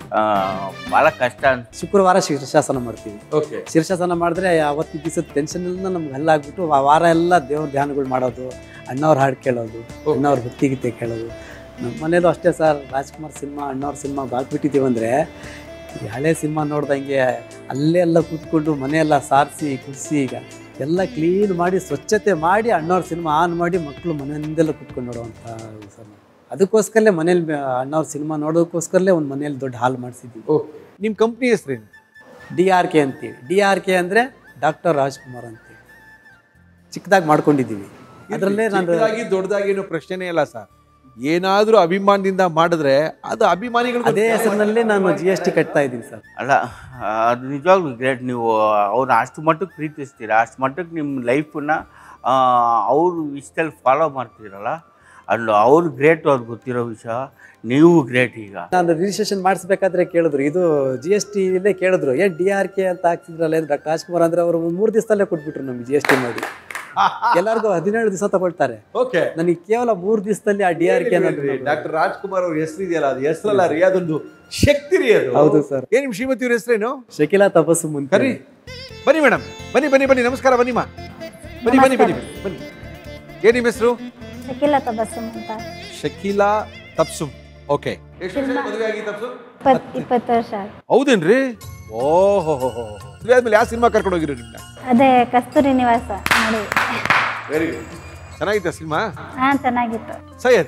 ಭಾಳ ಕಷ್ಟ ಅಂತ. ಶುಕ್ರವಾರ ಶೀರ್ಷಾಸನ ಮಾಡ್ತೀವಿ. ಓಕೆ. ಶೀರ್ಷಾಸನ ಮಾಡಿದ್ರೆ ಅವತ್ತಿನ ದಿವಸದ ಟೆನ್ಷನ್ ಎಲ್ಲ ನಮ್ಗೆ ಹಲ್ಲಾಗ್ಬಿಟ್ಟು ಆ ವಾರ ಎಲ್ಲ ದೇವ್ರ ಧ್ಯಾನಗಳು ಮಾಡೋದು, ಅಣ್ಣವ್ರ ಹಾಡು ಕೇಳೋದು, ಅಣ್ಣವ್ರ ಭಕ್ತಿ ಗೀತೆ ಕೇಳೋದು. ನಮ್ಮ ಮನೇಲೂ ಅಷ್ಟೇ ಸರ್, ರಾಜ್ಕುಮಾರ್ ಸಿನಿಮಾ, ಅಣ್ಣವ್ರ ಸಿನಿಮಾ ಬಾಗ್ಬಿಟ್ಟಿದ್ದೀವಿ ಅಂದರೆ ಈ ಹಳೆ ಸಿನಿಮಾ ನೋಡ್ದಂಗೆ ಅಲ್ಲೇ ಎಲ್ಲ ಕೂತ್ಕೊಂಡು ಮನೆಯೆಲ್ಲ ಸಾರಿಸಿ ಕುದಿಸಿ ಈಗ ಎಲ್ಲ ಕ್ಲೀನ್ ಮಾಡಿ ಸ್ವಚ್ಛತೆ ಮಾಡಿ ಅಣ್ಣವ್ರ ಸಿನಿಮಾ ಆನ್ ಮಾಡಿ ಮಕ್ಕಳು ಮನೆಯಿಂದೆಲ್ಲ ಕೂತ್ಕೊಂಡು ನೋಡುವಂಥ ಸರ್. ಅದಕ್ಕೋಸ್ಕರಲೇ ಮನೇಲಿ ಅಣ್ಣವ್ರ ಸಿನಿಮಾ ನೋಡೋದಕ್ಕೋಸ್ಕರಲೇ ಒಂದು ಮನೇಲಿ ದೊಡ್ಡ ಹಾಲ್ ಮಾಡಿಸಿದ್ವಿ. ಓಕೆ. ನಿಮ್ಮ ಕಂಪ್ನಿ ಹೆಸರೇನು? ಡಿ ಆರ್ ಕೆ ಅಂತೀವಿ. ಡಿ ಆರ್ ಕೆ ಅಂದರೆ ಡಾಕ್ಟರ್ ರಾಜ್ಕುಮಾರ್ ಅಂತೀವಿ. ಚಿಕ್ಕದಾಗಿ ಮಾಡ್ಕೊಂಡಿದ್ದೀವಿ. ಅದರಲ್ಲೇ ನಾನು ದೊಡ್ಡದಾಗಿ ಏನೋ ಪ್ರಶ್ನೆನೇ ಇಲ್ಲ ಸರ್. ಏನಾದರೂ ಅಭಿಮಾನದಿಂದ ಮಾಡಿದ್ರೆ ಅದು ಅಭಿಮಾನಿಗಳು ಅದೇ ಹೆಸರಿನಲ್ಲೇ ನಾನು ಜಿ ಎಸ್ ಟಿ ಕಟ್ತಾ ಇದ್ದೀನಿ ಸರ್. ಅಲ್ಲ, ಅದು ನಿಜವಾಗ್ಲೂ ಗ್ರೇಟ್. ನೀವು ಅವ್ರನ್ನ ಅಷ್ಟು ಮಟ್ಟಕ್ಕೆ ಪ್ರೀತಿಸ್ತೀರಾ, ಅಷ್ಟು ಮಟ್ಟಕ್ಕೆ ನಿಮ್ಮ ಲೈಫನ್ನ ಅವರು ಇಷ್ಟಲ್ಲಿ ಫಾಲೋ ಮಾಡ್ತೀರಲ್ಲ, ಅಲ್ಲ ಅವ್ರು ಗ್ರೇಟ್. ಅವ್ರಿಗೆ ಗೊತ್ತಿರೋ ವಿಷಯ, ನೀವು ಗ್ರೇಟ್. ಈಗ ನಾನು ರಿಜಿಸ್ಟ್ರೇಷನ್ ಮಾಡಿಸ್ಬೇಕಾದ್ರೆ ಕೇಳಿದ್ರು, ಇದು ಜಿ ಎಸ್ ಟಿಲೇ ಕೇಳಿದ್ರು, ಏನು ಡಿ ಆರ್ ಕೆ ಅಂತ ಹಾಕ್ತಿದ್ರಲ್ಲ ಏನು ಡಾಕ್ಟರ್ ರಾಜ್ಕುಮಾರ್ ಅಂದರೆ ಅವರು ಮೂರು ದಿವಸದಲ್ಲೇ ಕೊಟ್ಬಿಟ್ರು ನಮ್ಗೆ ಜಿ ಎಸ್ ಟಿ ಮಾಡಿ. ಎಲ್ಲರಿಗೂ ಹದಿನೇಳು ದಿವಸ ತಗೊಳ್ತಾರೆ. ಓಕೆ. ನನಗೆ ಕೇವಲ ಮೂರು ದಿವಸದಲ್ಲಿ ಆ D R K doctor Rajkumar ಅವ್ರ ಹೆಸರು ಇದೆಯಲ್ಲ, ಅದು ಹೆಸರಲ್ಲ ರೀ, ಅದೊಂದು ಶಕ್ತಿ ರೀ ಅದು. ಹೌದು ಸರ್. ಏನ್ ನಿಮ್ ಶ್ರೀಮತಿ ಅವ್ರ ಹೆಸರೇನು? ಶಕಿಲಾ ತಪಸ್ಸು ಮುಂದೆ. ಕರಿ, ಬನ್ನಿ ಮೇಡಮ್, ಬನ್ನಿ ಬನ್ನಿ ಬನ್ನಿ. ನಮಸ್ಕಾರ, ಬನ್ನಿ ಮಾ, ಬನ್ನಿ ಬನ್ನಿ ಬನ್ನಿ ಬನ್ನಿ. ಏನ್ ನಿಮ್ಮ ಹೆಸರು? ಶಕಿಲಾ ತಬಸ್ಸುಮ್ ಅಂತ. ಶಕಿಲಾ ತಬ್ಸುಮ್. ಓಕೆ. ಎಷ್ಟು ವರ್ಷ ಮದುವೆ ಆಗಿ ತಬ್ಸುಮ್? ಇಪ್ಪತ್ತು ವರ್ಷ. ಹೌದೇನ್ರಿ? ಓಹೋ ಹೋ ಹೋ. ಮದುವೆ ಆದ್ಮೇಲೆ ಯಾವ ಸಿನಿಮಾ ಕರ್ಕೊಂಡು ಹೋಗಿರೋ ನಿಮ್ನ? ಅದೇ ಕಸ್ತೂರಿ ನಿವಾಸ ನೋಡಿ. Very good. ಚೆನ್ನಾಗಿತ್ತ ಸಿನಿಮಾ? ಹಾ, ಚೆನ್ನಾಗಿತ್ತು. ಸೈಯದ್,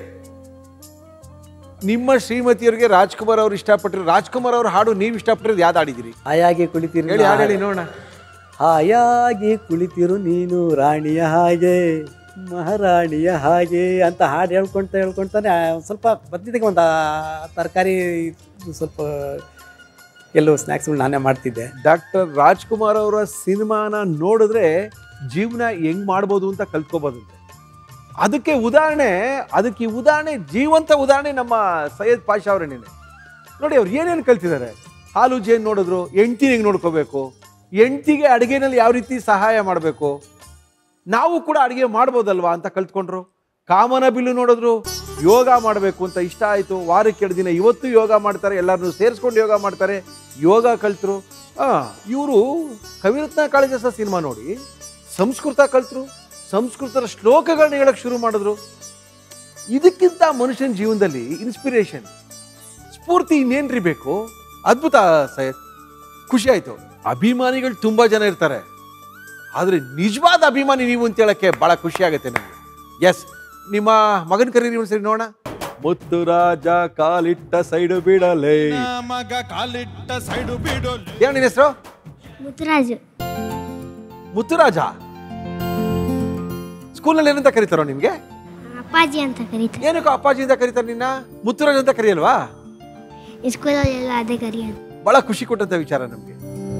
ನಿಮ್ಮ ಶ್ರೀಮತಿಯವರಿಗೆ ರಾಜ್ಕುಮಾರ್ ಅವ್ರು ಇಷ್ಟಪಟ್ಟರು. ರಾಜ್ಕುಮಾರ್ ಅವ್ರ ಹಾಡು ನೀವು ಇಷ್ಟಪಟ್ಟಿರೋದು ಯಾವ್ದು ಹಾಡಿದಿರಿ? ಹಾಯಾಗಿ ಕುಳಿತಿರು. ಹೇಳಿ, ಹಾಡು ಹೇಳಿ ನೋಡೋಣ. ಹಾಯಾಗಿ ಕುಳಿತಿರು ನೀನು ರಾಣಿಯ ಹಾಗೆ ಮಹಾರಾಣಿಯ ಹಾಗೆ ಅಂತ ಹಾಡು ಹೇಳ್ಕೊಳ್ತಾ ಹೇಳ್ಕೊಳ್ತಾನೆ ಸ್ವಲ್ಪ ಬದ್ನಿಗೆ ಒಂದು ತರಕಾರಿ ಸ್ವಲ್ಪ ಕೆಲವು ಸ್ನ್ಯಾಕ್ಸ್ಗಳು ನಾನೇ ಮಾಡ್ತಿದ್ದೆ. ಡಾಕ್ಟರ್ ರಾಜ್ಕುಮಾರ್ ಅವರ ಸಿನಿಮಾನ ನೋಡಿದ್ರೆ ಜೀವನ ಹೆಂಗ್ ಮಾಡ್ಬೋದು ಅಂತ ಕಲ್ತ್ಕೋಬೋದಂತೆ. ಅದಕ್ಕೆ ಉದಾಹರಣೆ ಅದಕ್ಕೆ ಉದಾಹರಣೆ ಜೀವಂತ ಉದಾಹರಣೆ ನಮ್ಮ ಸೈಯದ್ ಪಾಷಾ ಅವರೇನೇನೆ. ನೋಡಿ, ಅವ್ರು ಏನೇನು ಕಲ್ತಿದ್ದಾರೆ. ಹಾಲು ಜೇನು ನೋಡಿದ್ರು, ಹೆಂಡ್ತಿನ ಹೆಂಗೆ ನೋಡ್ಕೋಬೇಕು, ಹೆಂಡ್ತಿಗೆ ಅಡುಗೆನಲ್ಲಿ ಯಾವ ರೀತಿ ಸಹಾಯ ಮಾಡಬೇಕು, ನಾವು ಕೂಡ ಅಡುಗೆ ಮಾಡ್ಬೋದಲ್ವಾ ಅಂತ ಕಲ್ತ್ಕೊಂಡ್ರು. ಕಾಮನ ಬಿಲ್ಲು ನೋಡಿದ್ರು, ಯೋಗ ಮಾಡಬೇಕು ಅಂತ ಇಷ್ಟ ಆಯಿತು. ವಾರಕ್ಕೆ ಎರಡು ದಿನ ಇವತ್ತು ಯೋಗ ಮಾಡ್ತಾರೆ, ಎಲ್ಲರನ್ನೂ ಸೇರಿಸ್ಕೊಂಡು ಯೋಗ ಮಾಡ್ತಾರೆ, ಯೋಗ ಕಲ್ತರು. ಹಾಂ, ಇವರು ಕವಿರತ್ನ ಕಾಳಿದಾಸ ಸಿನಿಮಾ ನೋಡಿ ಸಂಸ್ಕೃತ ಕಲ್ತರು, ಸಂಸ್ಕೃತದ ಶ್ಲೋಕಗಳನ್ನ ಹೇಳಕ್ಕೆ ಶುರು ಮಾಡಿದ್ರು. ಇದಕ್ಕಿಂತ ಮನುಷ್ಯನ ಜೀವನದಲ್ಲಿ ಇನ್ಸ್ಪಿರೇಷನ್, ಸ್ಫೂರ್ತಿ ಇನ್ನೇನ್ರಿ ಬೇಕು? ಅದ್ಭುತ ಸೈಯದ್, ಖುಷಿ ಆಯಿತು. ಅಭಿಮಾನಿಗಳು ತುಂಬ ಜನ ಇರ್ತಾರೆ, ಆದರೆ ನಿಜವಾದ ಅಭಿಮಾನಿ ನೀವು ಅಂತ ಹೇಳಕ್ಕೆ ಭಾಳ ಖುಷಿ ಆಗುತ್ತೆ ನಮಗೆ. ಎಸ್, ನಿಮ್ಮ ಮಗನ ಕರೀರಿ ಒಂದ್ಸರಿ ನೋಡೋಣ. ಮುತ್ತು ರಾಜ ಕಾಲಿಟ್ಟ ಸೈಡು ಬಿಡಲೇ, ಮಗ ಕಾಲಿಟ್ಟ ಸೈಡು ಬಿಡಲೇ. ಏನು ನಿನ್ನ ಹೆಸರು? ಮುತ್ತುರಾಜು. ಮುತ್ತುರಾಜ. ಸ್ಕೂಲ್ನಲ್ಲಿ ಏನಂತ ಕರೀತಾರೋ ನಿಮ್ಗೆ? ಅಪ್ಪಾಜಿ ಅಂತ ಕರೀತಾರೆ. ಏನಕ್ಕೋ ಅಪ್ಪಾಜಿ ಅಂತ ಕರೀತಾರೆ ನಿನ್ನ? ಮುತ್ತುರಾಜ್ ಅಂತ ಕರೆಯಲ್ವಾ? ಸ್ಕೂಲಲ್ಲಿ ಎಲ್ಲ ಅದೇ ಕರೆಯೋದು. ಬಹಳ ಖುಷಿ ಕೊಟ್ಟಂತ ವಿಚಾರ ನಮ್ಗೆ.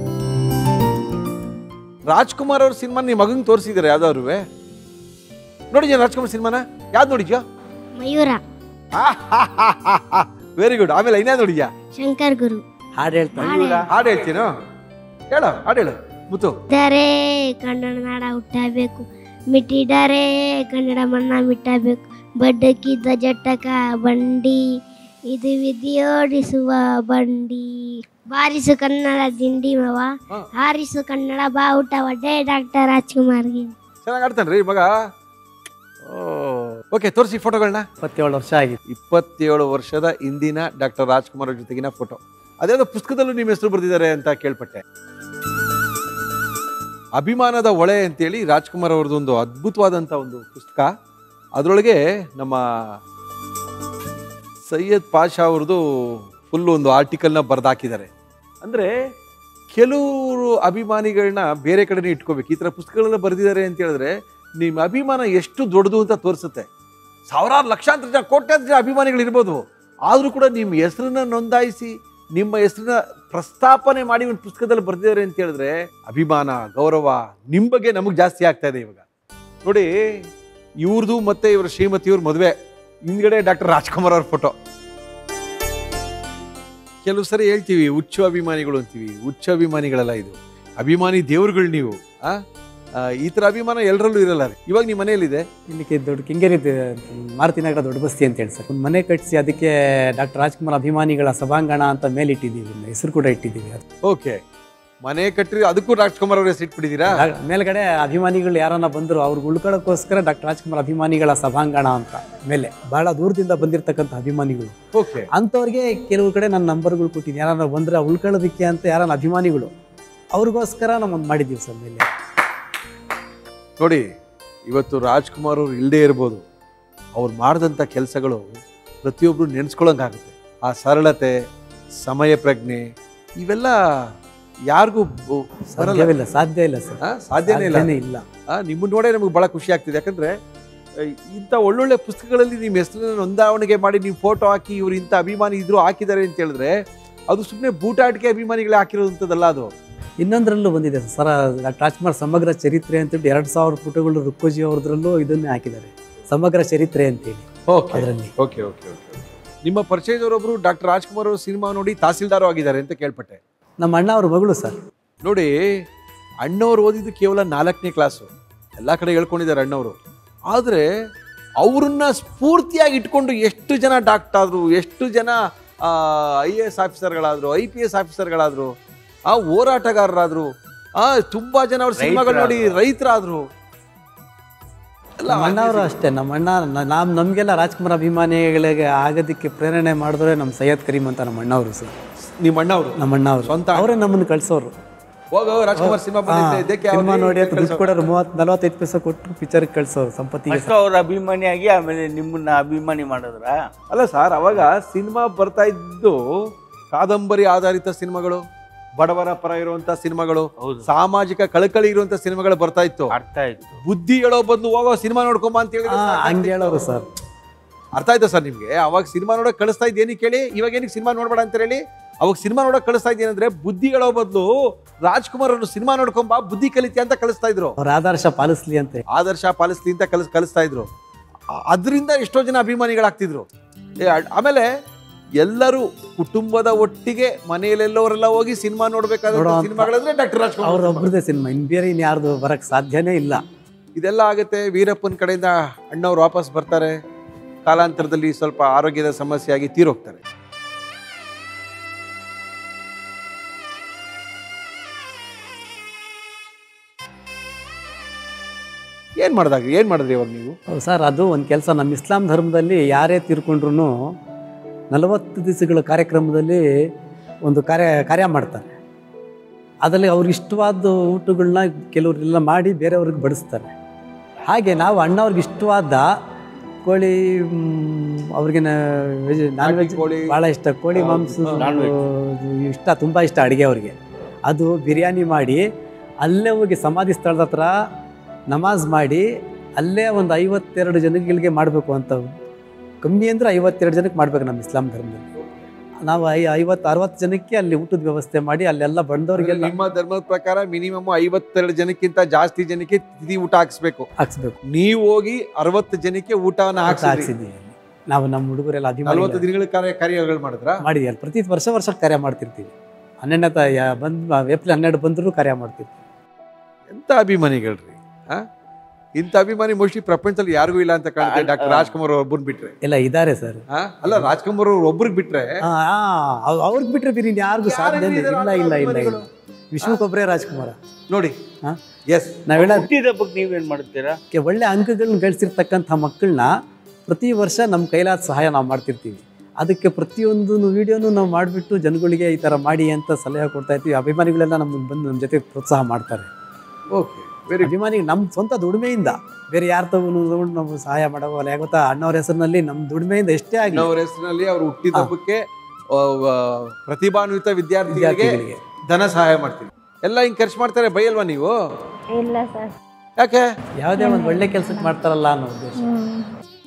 ರಾಜ್ಕುಮಾರ್ ಅವ್ರ ಸಿನಿಮಾ ನಿಮ್ಮ ಮಗಂಗೆ ತೋರಿಸಿದಾರೆ ಯಾವ್ದಾದ್ರು? ನೋಡಿದ್ಯಾ ರಾಜ್ಕುಮಾರ್ ಸಿನಿಮಾನ? ಯಾವ್ದು ನೋಡಿದ್ಯಾ? ಮಯೂರ. Very good. ಆಮೇಲೆ ಇನ್ಯಾವ್ದು ನೋಡಿದ್ಯಾ? ಶಂಕರ್ ಗುರು. ಹಾಡು ಹೇಳ್ತಾರೆ. ಹಾಡು ಹೇಳ್ತೀನೋ? ಹೇಳು, ಹಾಡು ಹೇಳು ಮುತ್ತು. ದರೆ ಕನ್ನಡ ನಾಡ ಹುಟ್ಟಬೇಕು, ಮಿಟ್ಟಿಡರೆ ಕನ್ನಡ ಮಣ್ಣ ಮಿಟ್ಟಬೇಕು, ಬಡ್ಡಕ್ಕಿದ್ದ ಜಟ್ಟಕ ಬಂಡಿ, ಇದು ವಿಧಿಯೋಡಿಸುವ ಬಂಡಿ, ಬಾರಿಸು ಕನ್ನಡ ದಿಂಡಿ ಮವ, ಹಾರಿಸು ಕನ್ನಡ ಬಾವುಟ ಒಡ್ಡೆ ಡಾಕ್ಟರ್ ರಾಜ್ಕುಮಾರ್ಗೆ. ಚೆನ್ನಾಗಿ ಆಡ್ತಾನ್ರಿ ಮಗ. ಓಕೆ, ತೋರಿಸಿ ಫೋಟೋಗಳನ್ನ. ಇಪ್ಪತ್ತೇಳು ವರ್ಷ ಆಗಿತ್ತು. ಇಪ್ಪತ್ತೇಳು ವರ್ಷದ ಹಿಂದಿನ ಡಾಕ್ಟರ್ ರಾಜ್ಕುಮಾರ್ ಅವ್ರ ಜೊತೆಗಿನ ಫೋಟೋ. ಅದೇನೋ ಪುಸ್ತಕದಲ್ಲೂ ನಿಮ್ಮ ಹೆಸರು ಬರೆದಿದ್ದಾರೆ ಅಂತ ಕೇಳ್ಪಟ್ಟೆ. ಅಭಿಮಾನದ ಹೊಳೆ ಅಂತೇಳಿ ರಾಜ್ಕುಮಾರ್ ಅವ್ರದ್ದು ಒಂದು ಅದ್ಭುತವಾದಂಥ ಒಂದು ಪುಸ್ತಕ. ಅದರೊಳಗೆ ನಮ್ಮ ಸೈಯದ್ ಪಾಷಾ ಅವ್ರದ್ದು ಫುಲ್ಲು ಒಂದು ಆರ್ಟಿಕಲ್ನ ಬರೆದಾಕಿದ್ದಾರೆ. ಅಂದರೆ ಕೆಲವರು ಅಭಿಮಾನಿಗಳನ್ನ ಬೇರೆ ಕಡೆನೇ ಇಟ್ಕೋಬೇಕು. ಈ ಥರ ಪುಸ್ತಕಗಳೆಲ್ಲ ಬರೆದಿದ್ದಾರೆ ಅಂತ ಹೇಳಿದ್ರೆ ನಿಮ್ಮ ಅಭಿಮಾನ ಎಷ್ಟು ದೊಡ್ಡದು ಅಂತ ತೋರಿಸುತ್ತೆ. ಸಾವಿರಾರು ಲಕ್ಷಾಂತರ ಜನ ಕೋಟ್ಯಾಂತರ ಜನ ಅಭಿಮಾನಿಗಳಿರ್ಬೋದು, ಆದರೂ ಕೂಡ ನಿಮ್ಮ ಹೆಸರನ್ನ ನೋಂದಾಯಿಸಿ ನಿಮ್ಮ ಹೆಸರನ್ನ ಪ್ರಸ್ತಾಪನೆ ಮಾಡಿ ಒಂದು ಪುಸ್ತಕದಲ್ಲಿ ಬರೆದಿದ್ದಾರೆ ಅಂತ ಹೇಳಿದ್ರೆ ಅಭಿಮಾನ, ಗೌರವ ನಿಮ್ಮ ಬಗ್ಗೆ ನಮಗೆ ಜಾಸ್ತಿ ಆಗ್ತಾ ಇದೆ ಇವಾಗ. ನೋಡಿ, ಇವ್ರದ್ದು ಮತ್ತೆ ಇವ್ರ ಶ್ರೀಮತಿಯವ್ರ ಮದುವೆ ಹಿಂದ್ಗಡೆ ಡಾಕ್ಟರ್ ರಾಜ್ಕುಮಾರ್ ಅವ್ರ ಫೋಟೋ. ಕೆಲವು ಸರಿ ಹೇಳ್ತೀವಿ ಹುಚ್ಚು ಅಭಿಮಾನಿಗಳು ಅಂತೀವಿ, ಹುಚ್ಚು ಅಭಿಮಾನಿಗಳಲ್ಲ, ಇದು ಅಭಿಮಾನಿ ದೇವ್ರುಗಳು ನೀವು. ಆ ಈ ಥರ ಅಭಿಮಾನ ಎಲ್ಲರಲ್ಲೂ ಇರಲ್ಲ ರೀ. ಇವಾಗ ನಿಮ್ಮ ಮನೆಯಲ್ಲಿದೆ ಇಲ್ಲಿಗೆ ದೊಡ್ಡ ಕೆಂಗೇರಿ ಮಾರುತಿ ನಗರ ದೊಡ್ಡ ಬಸ್ತಿ ಅಂತ ಹೇಳಿ ಸರ್, ಒಂದು ಮನೆ ಕಟ್ಟಿಸಿ ಅದಕ್ಕೆ ಡಾಕ್ಟರ್ ರಾಜ್ಕುಮಾರ್ ಅಭಿಮಾನಿಗಳ ಸಭಾಂಗಣ ಅಂತ ಮೇಲೆ ಇಟ್ಟಿದ್ದೀವಿ, ಹೆಸರು ಕೂಡ ಇಟ್ಟಿದ್ದೀವಿ. ಓಕೆ, ಮನೆ ಕಟ್ಟಿ ಅದಕ್ಕೂ ರಾಜ್ಕುಮಾರ್ ಅವ್ರ ಹೆಸರು ಇಟ್ಬಿಟ್ಟಿದ್ದೀರಾ? ಮೇಲ್ಗಡೆ ಅಭಿಮಾನಿಗಳು ಯಾರನ್ನ ಬಂದ್ರು ಅವ್ರಿಗೆ ಉಳ್ಕೊಳ್ಳೋಕ್ಕೋಸ್ಕರ ಡಾಕ್ಟರ್ ರಾಜ್ಕುಮಾರ್ ಅಭಿಮಾನಿಗಳ ಸಭಾಂಗಣ ಅಂತ ಮೇಲೆ ಬಹಳ ದೂರದಿಂದ ಬಂದಿರತಕ್ಕಂಥ ಅಭಿಮಾನಿಗಳು. ಓಕೆ, ಅಂಥವ್ರಿಗೆ ಕೆಲವು ಕಡೆ ನನ್ನ ನಂಬರ್ಗಳು ಕೊಟ್ಟಿದ್ದೀನಿ, ಯಾರನ್ನ ಬಂದ್ರೆ ಉಳ್ಕೊಳ್ಳೋದಕ್ಕೆ ಅಂತ ಯಾರನ್ನ ಅಭಿಮಾನಿಗಳು ಅವ್ರಿಗೋಸ್ಕರ ನಾವು ಮಾಡಿದ್ದೀವಿ ಸರ್ ಮೇಲೆ. ನೋಡಿ, ಇವತ್ತು ರಾಜ್ಕುಮಾರ್ ಅವ್ರು ಇಲ್ಲದೆ ಇರ್ಬೋದು, ಅವ್ರು ಮಾಡಿದಂಥ ಕೆಲಸಗಳು ಪ್ರತಿಯೊಬ್ಬರು ನೆನೆಸ್ಕೊಳ್ಳೋಂಗಾಗುತ್ತೆ. ಆ ಸರಳತೆ, ಸಮಯ ಪ್ರಜ್ಞೆ ಇವೆಲ್ಲ ಯಾರಿಗೂ ಸಾಧ್ಯವಿಲ್ಲ ಸಾಧ್ಯ ಇಲ್ಲ ಸರ್, ಸಾಧ್ಯನೇ ಇಲ್ಲ ಇಲ್ಲ. ನಿಮ್ಮನ್ನ ನೋಡೇ ನಮಗೆ ಭಾಳ ಖುಷಿ ಆಗ್ತಿದೆ. ಯಾಕಂದರೆ ಇಂಥ ಒಳ್ಳೊಳ್ಳೆ ಪುಸ್ತಕಗಳಲ್ಲಿ ನಿಮ್ಮ ಹೆಸರನ್ನ ನೋಂದಾವಣೆಗೆ ಮಾಡಿ ನೀವು ಫೋಟೋ ಹಾಕಿ ಇವ್ರು ಇಂಥ ಅಭಿಮಾನಿ ಇದ್ರು ಹಾಕಿದ್ದಾರೆ ಅಂತ ಹೇಳಿದ್ರೆ ಅದು ಸುಮ್ಮನೆ ಬೂಟಾಟಿಕೆ ಅಭಿಮಾನಿಗಳೇ ಹಾಕಿರೋದಂಥದ್ದಲ್ಲ. ಅದು ಇನ್ನೊಂದರಲ್ಲೂ ಬಂದಿದೆ ಸರ್, ಡಾಕ್ಟರ್ ರಾಜ್ಕುಮಾರ್ ಸಮಗ್ರ ಚರಿತ್ರೆ ಅಂತೇಳಿ ಎರಡು ಸಾವಿರ ಫೋಟೋಗಳು ರುಕ್ಕೋಜಿ ಅವ್ರದ್ರಲ್ಲೂ ಇದನ್ನೇ ಹಾಕಿದ್ದಾರೆ, ಸಮಗ್ರ ಚರಿತ್ರೆ ಅಂತೇಳಿ. ಅದರಲ್ಲಿ ಓಕೆ ಓಕೆ ಓಕೆ ನಿಮ್ಮ ಪರಿಚಯದವರೊಬ್ಬರು ಡಾಕ್ಟರ್ ರಾಜ್ಕುಮಾರ್ ಅವರು ಸಿನಿಮಾ ನೋಡಿ ತಹಸೀಲ್ದಾರು ಆಗಿದ್ದಾರೆ ಅಂತ ಕೇಳ್ಪಟ್ಟೆ. ನಮ್ಮ ಅಣ್ಣ ಅವ್ರ ಮಗಳು ಸರ್. ನೋಡಿ, ಅಣ್ಣವ್ರು ಓದಿದ್ದು ಕೇವಲ ನಾಲ್ಕನೇ ಕ್ಲಾಸು, ಎಲ್ಲ ಕಡೆ ಹೇಳ್ಕೊಂಡಿದ್ದಾರೆ ಅಣ್ಣವರು. ಆದರೆ ಅವ್ರನ್ನ ಸ್ಫೂರ್ತಿಯಾಗಿ ಇಟ್ಕೊಂಡು ಎಷ್ಟು ಜನ ಡಾಕ್ಟರ್ ಆದರು, ಎಷ್ಟು ಜನ ಐ ಎ ಎಸ್ ಆಫೀಸರ್ಗಳಾದರು, ಐ ಪಿ ಎಸ್ ಆಫೀಸರ್ಗಳಾದರು, ಆ ಹೋರಾಟಗಾರರಾದರು, ಆ ತುಂಬಾ ಜನ ಅವ್ರ ಸಿನಿಮಾಗಳು ನೋಡಿ ರೈತರಾದ್ರು. ನಮ್ಮ ಅಣ್ಣವರು ಅಷ್ಟೇ. ನಮ್ಮ ಅಣ್ಣ ನಾವು ನಮಗೆಲ್ಲ ರಾಜ್ಕುಮಾರ್ ಅಭಿಮಾನಿಗಳಿಗೆ ಆಗೋದಕ್ಕೆ ಪ್ರೇರಣೆ ಮಾಡಿದ್ರೆ ನಮ್ಮ ಸೈಯದ್ ಕರೀಮ್ ಅಂತ ನಮ್ಮ ಅಣ್ಣವರು ಸರ್. ನಿಮ್ಮ ಅಣ್ಣವರು? ನಮ್ಮ ಅಣ್ಣವರು ಸ್ವಂತ ಅವರೇ ನಮ್ಮನ್ನು ಕಳ್ಸೋರು. ಹೋಗ ರಾಜ್ಕುಮಾರ್ ಸಿನಿಮಾ ಸಿನಿಮಾ ನೋಡಿ ಅಂತ ದುಡ್ಡು ಕೊಡೋರು, ಮೂವತ್ತು ನಲವತ್ತೈದು ಪೈಸೆ ಕೊಟ್ಟು ಪಿಕ್ಚರ್ಗೆ ಕಳ್ಸೋರು ಸಂಪತ್ತಿಗೆ. ಅವ್ರ ಅಭಿಮಾನಿಯಾಗಿ ಆಮೇಲೆ ನಿಮ್ಮನ್ನ ಅಭಿಮಾನಿ ಮಾಡಿದ್ರ? ಅಲ್ಲ ಸರ್, ಅವಾಗ ಸಿನಿಮಾ ಬರ್ತಾ ಇದ್ದು ಕಾದಂಬರಿ ಆಧಾರಿತ ಸಿನಿಮಾಗಳು, ಬಡವರ ಪರ ಇರುವಂತ ಸಿನಿಮಾಗಳು, ಸಾಮಾಜಿಕ ಕಳಕಳಿ ಇರುವಂತ ಸಿನಿಮಾಗಳು ಬರ್ತಾ ಇತ್ತು. ಅರ್ಥ ಆಯ್ತು. ಬುದ್ಧಿ ಹೇಳೋ ಬದಲು ಹೋಗೋ ಸಿನಿಮಾ ನೋಡ್ಕೊಂಬ ಅಂತ ಹೇಳಿ ಹಂಗೆ ಹೇಳೋರು ಸರ್. ಅರ್ಥ ಆಯ್ತಾ ಸರ್ ನಿಮ್ಗೆ? ಅವಾಗ ಸಿನಿಮಾ ನೋಡಕ್ ಕಳಿಸ್ತಾ ಇದ್ದೇನಕ್ಕೆ ಹೇಳಿ, ಇವಾಗ ಏನಕ್ಕೆ ಸಿನಿಮಾ ನೋಡ್ಬೇಡ ಅಂತ ಹೇಳಿ? ಅವಾಗ ಸಿನಿಮಾ ನೋಡಕ್ ಕಳಿಸ್ತಾ ಇದ್ದೇನಂದ್ರೆ ಬುದ್ಧಿ ಹೇಳೋ ಬದಲು ರಾಜ್ಕುಮಾರ್ ಅವರು ಸಿನಿಮಾ ನೋಡ್ಕೊಂಬ, ಬುದ್ಧಿ ಕಲಿತಿ ಅಂತ ಕಳಿಸ್ತಾ ಇದ್ರು. ಅವ್ರ ಆದರ್ಶ ಪಾಲಿಸ್ಲಿ ಅಂತ ಆದರ್ಶ ಪಾಲಿಸ್ಲಿ ಅಂತ ಕಲಿಸ್ ಕಲಿಸ್ತಾ ಇದ್ರು. ಅದರಿಂದ ಎಷ್ಟೋ ಜನ ಅಭಿಮಾನಿಗಳಾಗ್ತಿದ್ರು. ಆಮೇಲೆ ಎಲ್ಲರೂ ಕುಟುಂಬದ ಒಟ್ಟಿಗೆ ಮನೆಯಲ್ಲೆಲ್ಲವರೆಲ್ಲ ಹೋಗಿ ಸಿನಿಮಾ ನೋಡ್ಬೇಕಾದ್ರೆ ಸಿನಿಮಾಗಳಂದ್ರೆ ಡಾಕ್ಟರ್ ರಾಜ್ಕುಮಾರ್ ಅವ್ರ ಒಬ್ಬರದೇ ಸಿನಿಮಾ, ಇನ್ ಬೇರೆ ಇನ್ ಯಾರ್ದು ಬರಕ್ ಸಾಧ್ಯನೇ ಇಲ್ಲ. ಇದೆಲ್ಲ ಆಗುತ್ತೆ. ವೀರಪ್ಪನ ಕಡೆಯಿಂದ ಅಣ್ಣವ್ರು ವಾಪಸ್ ಬರ್ತಾರೆ, ಕಾಲಾಂತರದಲ್ಲಿ ಸ್ವಲ್ಪ ಆರೋಗ್ಯದ ಸಮಸ್ಯೆಯಾಗಿ ತೀರೋಗ್ತಾರೆ. ಏನ್ ಮಾಡಿದಾಗ ಏನ್ ಮಾಡಿದ್ರಿ ಇವಾಗ ನೀವು? ಸರ್, ಅದು ಒಂದು ಕೆಲಸ, ನಮ್ಮ ಇಸ್ಲಾಂ ಧರ್ಮದಲ್ಲಿ ಯಾರೇ ತೀರ್ಕೊಂಡ್ರು ನಲವತ್ತು ದಿವಸಗಳ ಕಾರ್ಯಕ್ರಮದಲ್ಲಿ ಒಂದು ಕಾರ್ಯ ಕಾರ್ಯ ಮಾಡ್ತಾರೆ. ಅದರಲ್ಲಿ ಅವ್ರಿಗೆ ಇಷ್ಟವಾದ ಊಟಗಳನ್ನ ಕೆಲವರೆಲ್ಲ ಮಾಡಿ ಬೇರೆಯವ್ರಿಗೆ ಬಡಿಸ್ತಾರೆ. ಹಾಗೆ ನಾವು ಅಣ್ಣವ್ರಿಗೆ ಇಷ್ಟವಾದ ಕೋಳಿ, ಅವ್ರಿಗೆ ವೆಜ್ ನಾನ್ ವೆಜ್ ಭಾಳ ಇಷ್ಟ, ಕೋಳಿ ಮಾಂಸ ಇಷ್ಟ, ತುಂಬ ಇಷ್ಟ ಅಡುಗೆ ಅವ್ರಿಗೆ. ಅದು ಬಿರಿಯಾನಿ ಮಾಡಿ ಅಲ್ಲೇ ಹೋಗಿ ಸಮಾಧಿ ಸ್ಥಳದ ಹತ್ರ ನಮಾಜ್ ಮಾಡಿ ಅಲ್ಲೇ ಒಂದು ಐವತ್ತೆರಡು ಜನಗಳಿಗೆ ಮಾಡಬೇಕು ಅಂತ, ಕಮ್ಮಿ ಅಂದರೆ ಐವತ್ತೆರಡು ಜನಕ್ಕೆ ಮಾಡ್ಬೇಕು ನಮ್ಮ ಇಸ್ಲಾಂ ಧರ್ಮದಲ್ಲಿ. ನಾವು ಐ ಐವತ್ತು ಅರವತ್ತು ಜನಕ್ಕೆ ಅಲ್ಲಿ ಊಟದ ವ್ಯವಸ್ಥೆ ಮಾಡಿ ಅಲ್ಲೆಲ್ಲ ಬಂದವರಿಗೆಲ್ಲ. ನಿಮ್ಮ ಧರ್ಮದ ಪ್ರಕಾರ ಮಿನಿಮಮ್ ಐವತ್ತೆರಡು ಜನಕ್ಕಿಂತ ಜಾಸ್ತಿ ಜನಕ್ಕೆ ತಿಥಿ ಊಟ ಹಾಕ್ಸ್ಬೇಕು ಹಾಕ್ಸ್ಬೇಕು. ನೀವು ಹೋಗಿ ಅರವತ್ತು ಜನಕ್ಕೆ ಊಟವನ್ನು ಹಾಕ್ಸಿದ್ದೀವಿ ನಾವು. ನಮ್ಮ ಹುಡುಗರೆಲ್ಲ ನಲವತ್ತು ದಿನಗಳ ಕಾರ್ಯ ಕಾರ್ಯಗಳು ಮಾಡಿದ್ರ ಮಾಡಿದ್ವಿ. ಅಲ್ಲಿ ಪ್ರತಿ ವರ್ಷ ವರ್ಷ ಕಾರ್ಯ ಮಾಡ್ತಿರ್ತೀವಿ. ಹನ್ನೆರಡನೇ ತ ಬಂದು ಏಪ್ರಿಲ್ ಹನ್ನೆರಡು ಬಂದರೂ ಕಾರ್ಯ ಮಾಡ್ತಿರ್ತೀವಿ. ಎಂಥ ಅಭಿಮಾನಿಗಳ್ರಿ! ಆ ಇಂಥ ಅಭಿಮಾನಿ ಮೋಸ್ಟ್ಲಿ ಪ್ರಪಂಚದಲ್ಲಿ ಯಾರಿಗೂ ಇಲ್ಲ ಅಂತ ಕಾಣುತ್ತೆ, ಡಾಕ್ಟರ್ ರಾಜ್ಕುಮಾರ್ ಒಬ್ಬನ್ ಬಿಟ್ರೆ. ಎಲ್ಲ ಇದ್ದಾರೆ ಸರ್. ಅಲ್ಲ, ರಾಜ್ಕುಮಾರ್ ಅವ್ರು ಒಬ್ರಿಗೆ ಬಿಟ್ರೆ, ಅವ್ರಿಗೆ ಬಿಟ್ರೆ ಬೇರೆ ಯಾರಿಗೂ ಸಾಧ್ಯ ಇಲ್ಲ. ಇಲ್ಲ ಇಲ್ಲ ಇಲ್ಲ ವಿಶ್ವಕ್ಕೊಬ್ಬರೇ ರಾಜ್ಕುಮಾರ ನೋಡಿ. ಎಸ್, ನಾವೆಲ್ಲ ಹುಟ್ಟಿದ ಬಗ್ಗೆ ನೀವೇನ್ ಮಾಡ್ತೀರಾ? ಒಳ್ಳೆ ಅಂಕಗಳನ್ನ ಗಳಿಸಿರ್ತಕ್ಕಂಥ ಮಕ್ಕಳನ್ನ ಪ್ರತಿ ವರ್ಷ ನಮ್ಮ ಕೈಲಾದ ಸಹಾಯ ನಾವು ಮಾಡ್ತಿರ್ತೀವಿ. ಅದಕ್ಕೆ ಪ್ರತಿಯೊಂದು ವಿಡಿಯೋನು ನಾವು ಮಾಡಿಬಿಟ್ಟು ಜನಗಳಿಗೆ ಈ ಥರ ಮಾಡಿ ಅಂತ ಸಲಹೆ ಕೊಡ್ತಾ ಇರ್ತೀವಿ. ಅಭಿಮಾನಿಗಳೆಲ್ಲ ನಮಗೆ ಬಂದು ನಮ್ಮ ಜೊತೆ ಪ್ರೋತ್ಸಾಹ ಮಾಡ್ತಾರೆ. ಓಕೆ, ವೆರಿ ಅಭಿಮಾನಿಗಳು ನಮ್ಮ ಸ್ವಂತ ದುಡಿಮೆಯಿಂದ, ಬೇರೆ ಯಾರ ತಗೊಂಡು ನಾವು ಸಹಾಯ ಮಾಡೋಲ್ಲ. ಯಾಕೆ ಗೊತ್ತಾ, ಅಣ್ಣವ್ರ ಹೆಸರಿನಲ್ಲಿ ನಮ್ಮ ದುಡಿಮೆಯಿಂದ ಎಷ್ಟೇ ಆಗಲಿ, ಅವ್ರ ಹೆಸರಿನಲ್ಲಿ ಅವ್ರು ಹುಟ್ಟಿದ ಹಬ್ಬಕ್ಕೆ ಪ್ರತಿಭಾನ್ವಿತ ವಿದ್ಯಾರ್ಥಿಗಳಿಗೆ ಧನ ಸಹಾಯ ಮಾಡ್ತೀವಿ. ಎಲ್ಲ ಹಿಂಗೆ ಖರ್ಚು ಮಾಡ್ತಾರೆ, ಬೈಯಲ್ವಾ ನೀವು? ಇಲ್ಲ ಸರ್. ಯಾಕೆ? ಯಾವುದೇ ಒಂದು ಒಳ್ಳೆ ಕೆಲಸಕ್ಕೆ ಮಾಡ್ತಾರಲ್ಲ ಅನ್ನೋ ಉದ್ದೇಶ.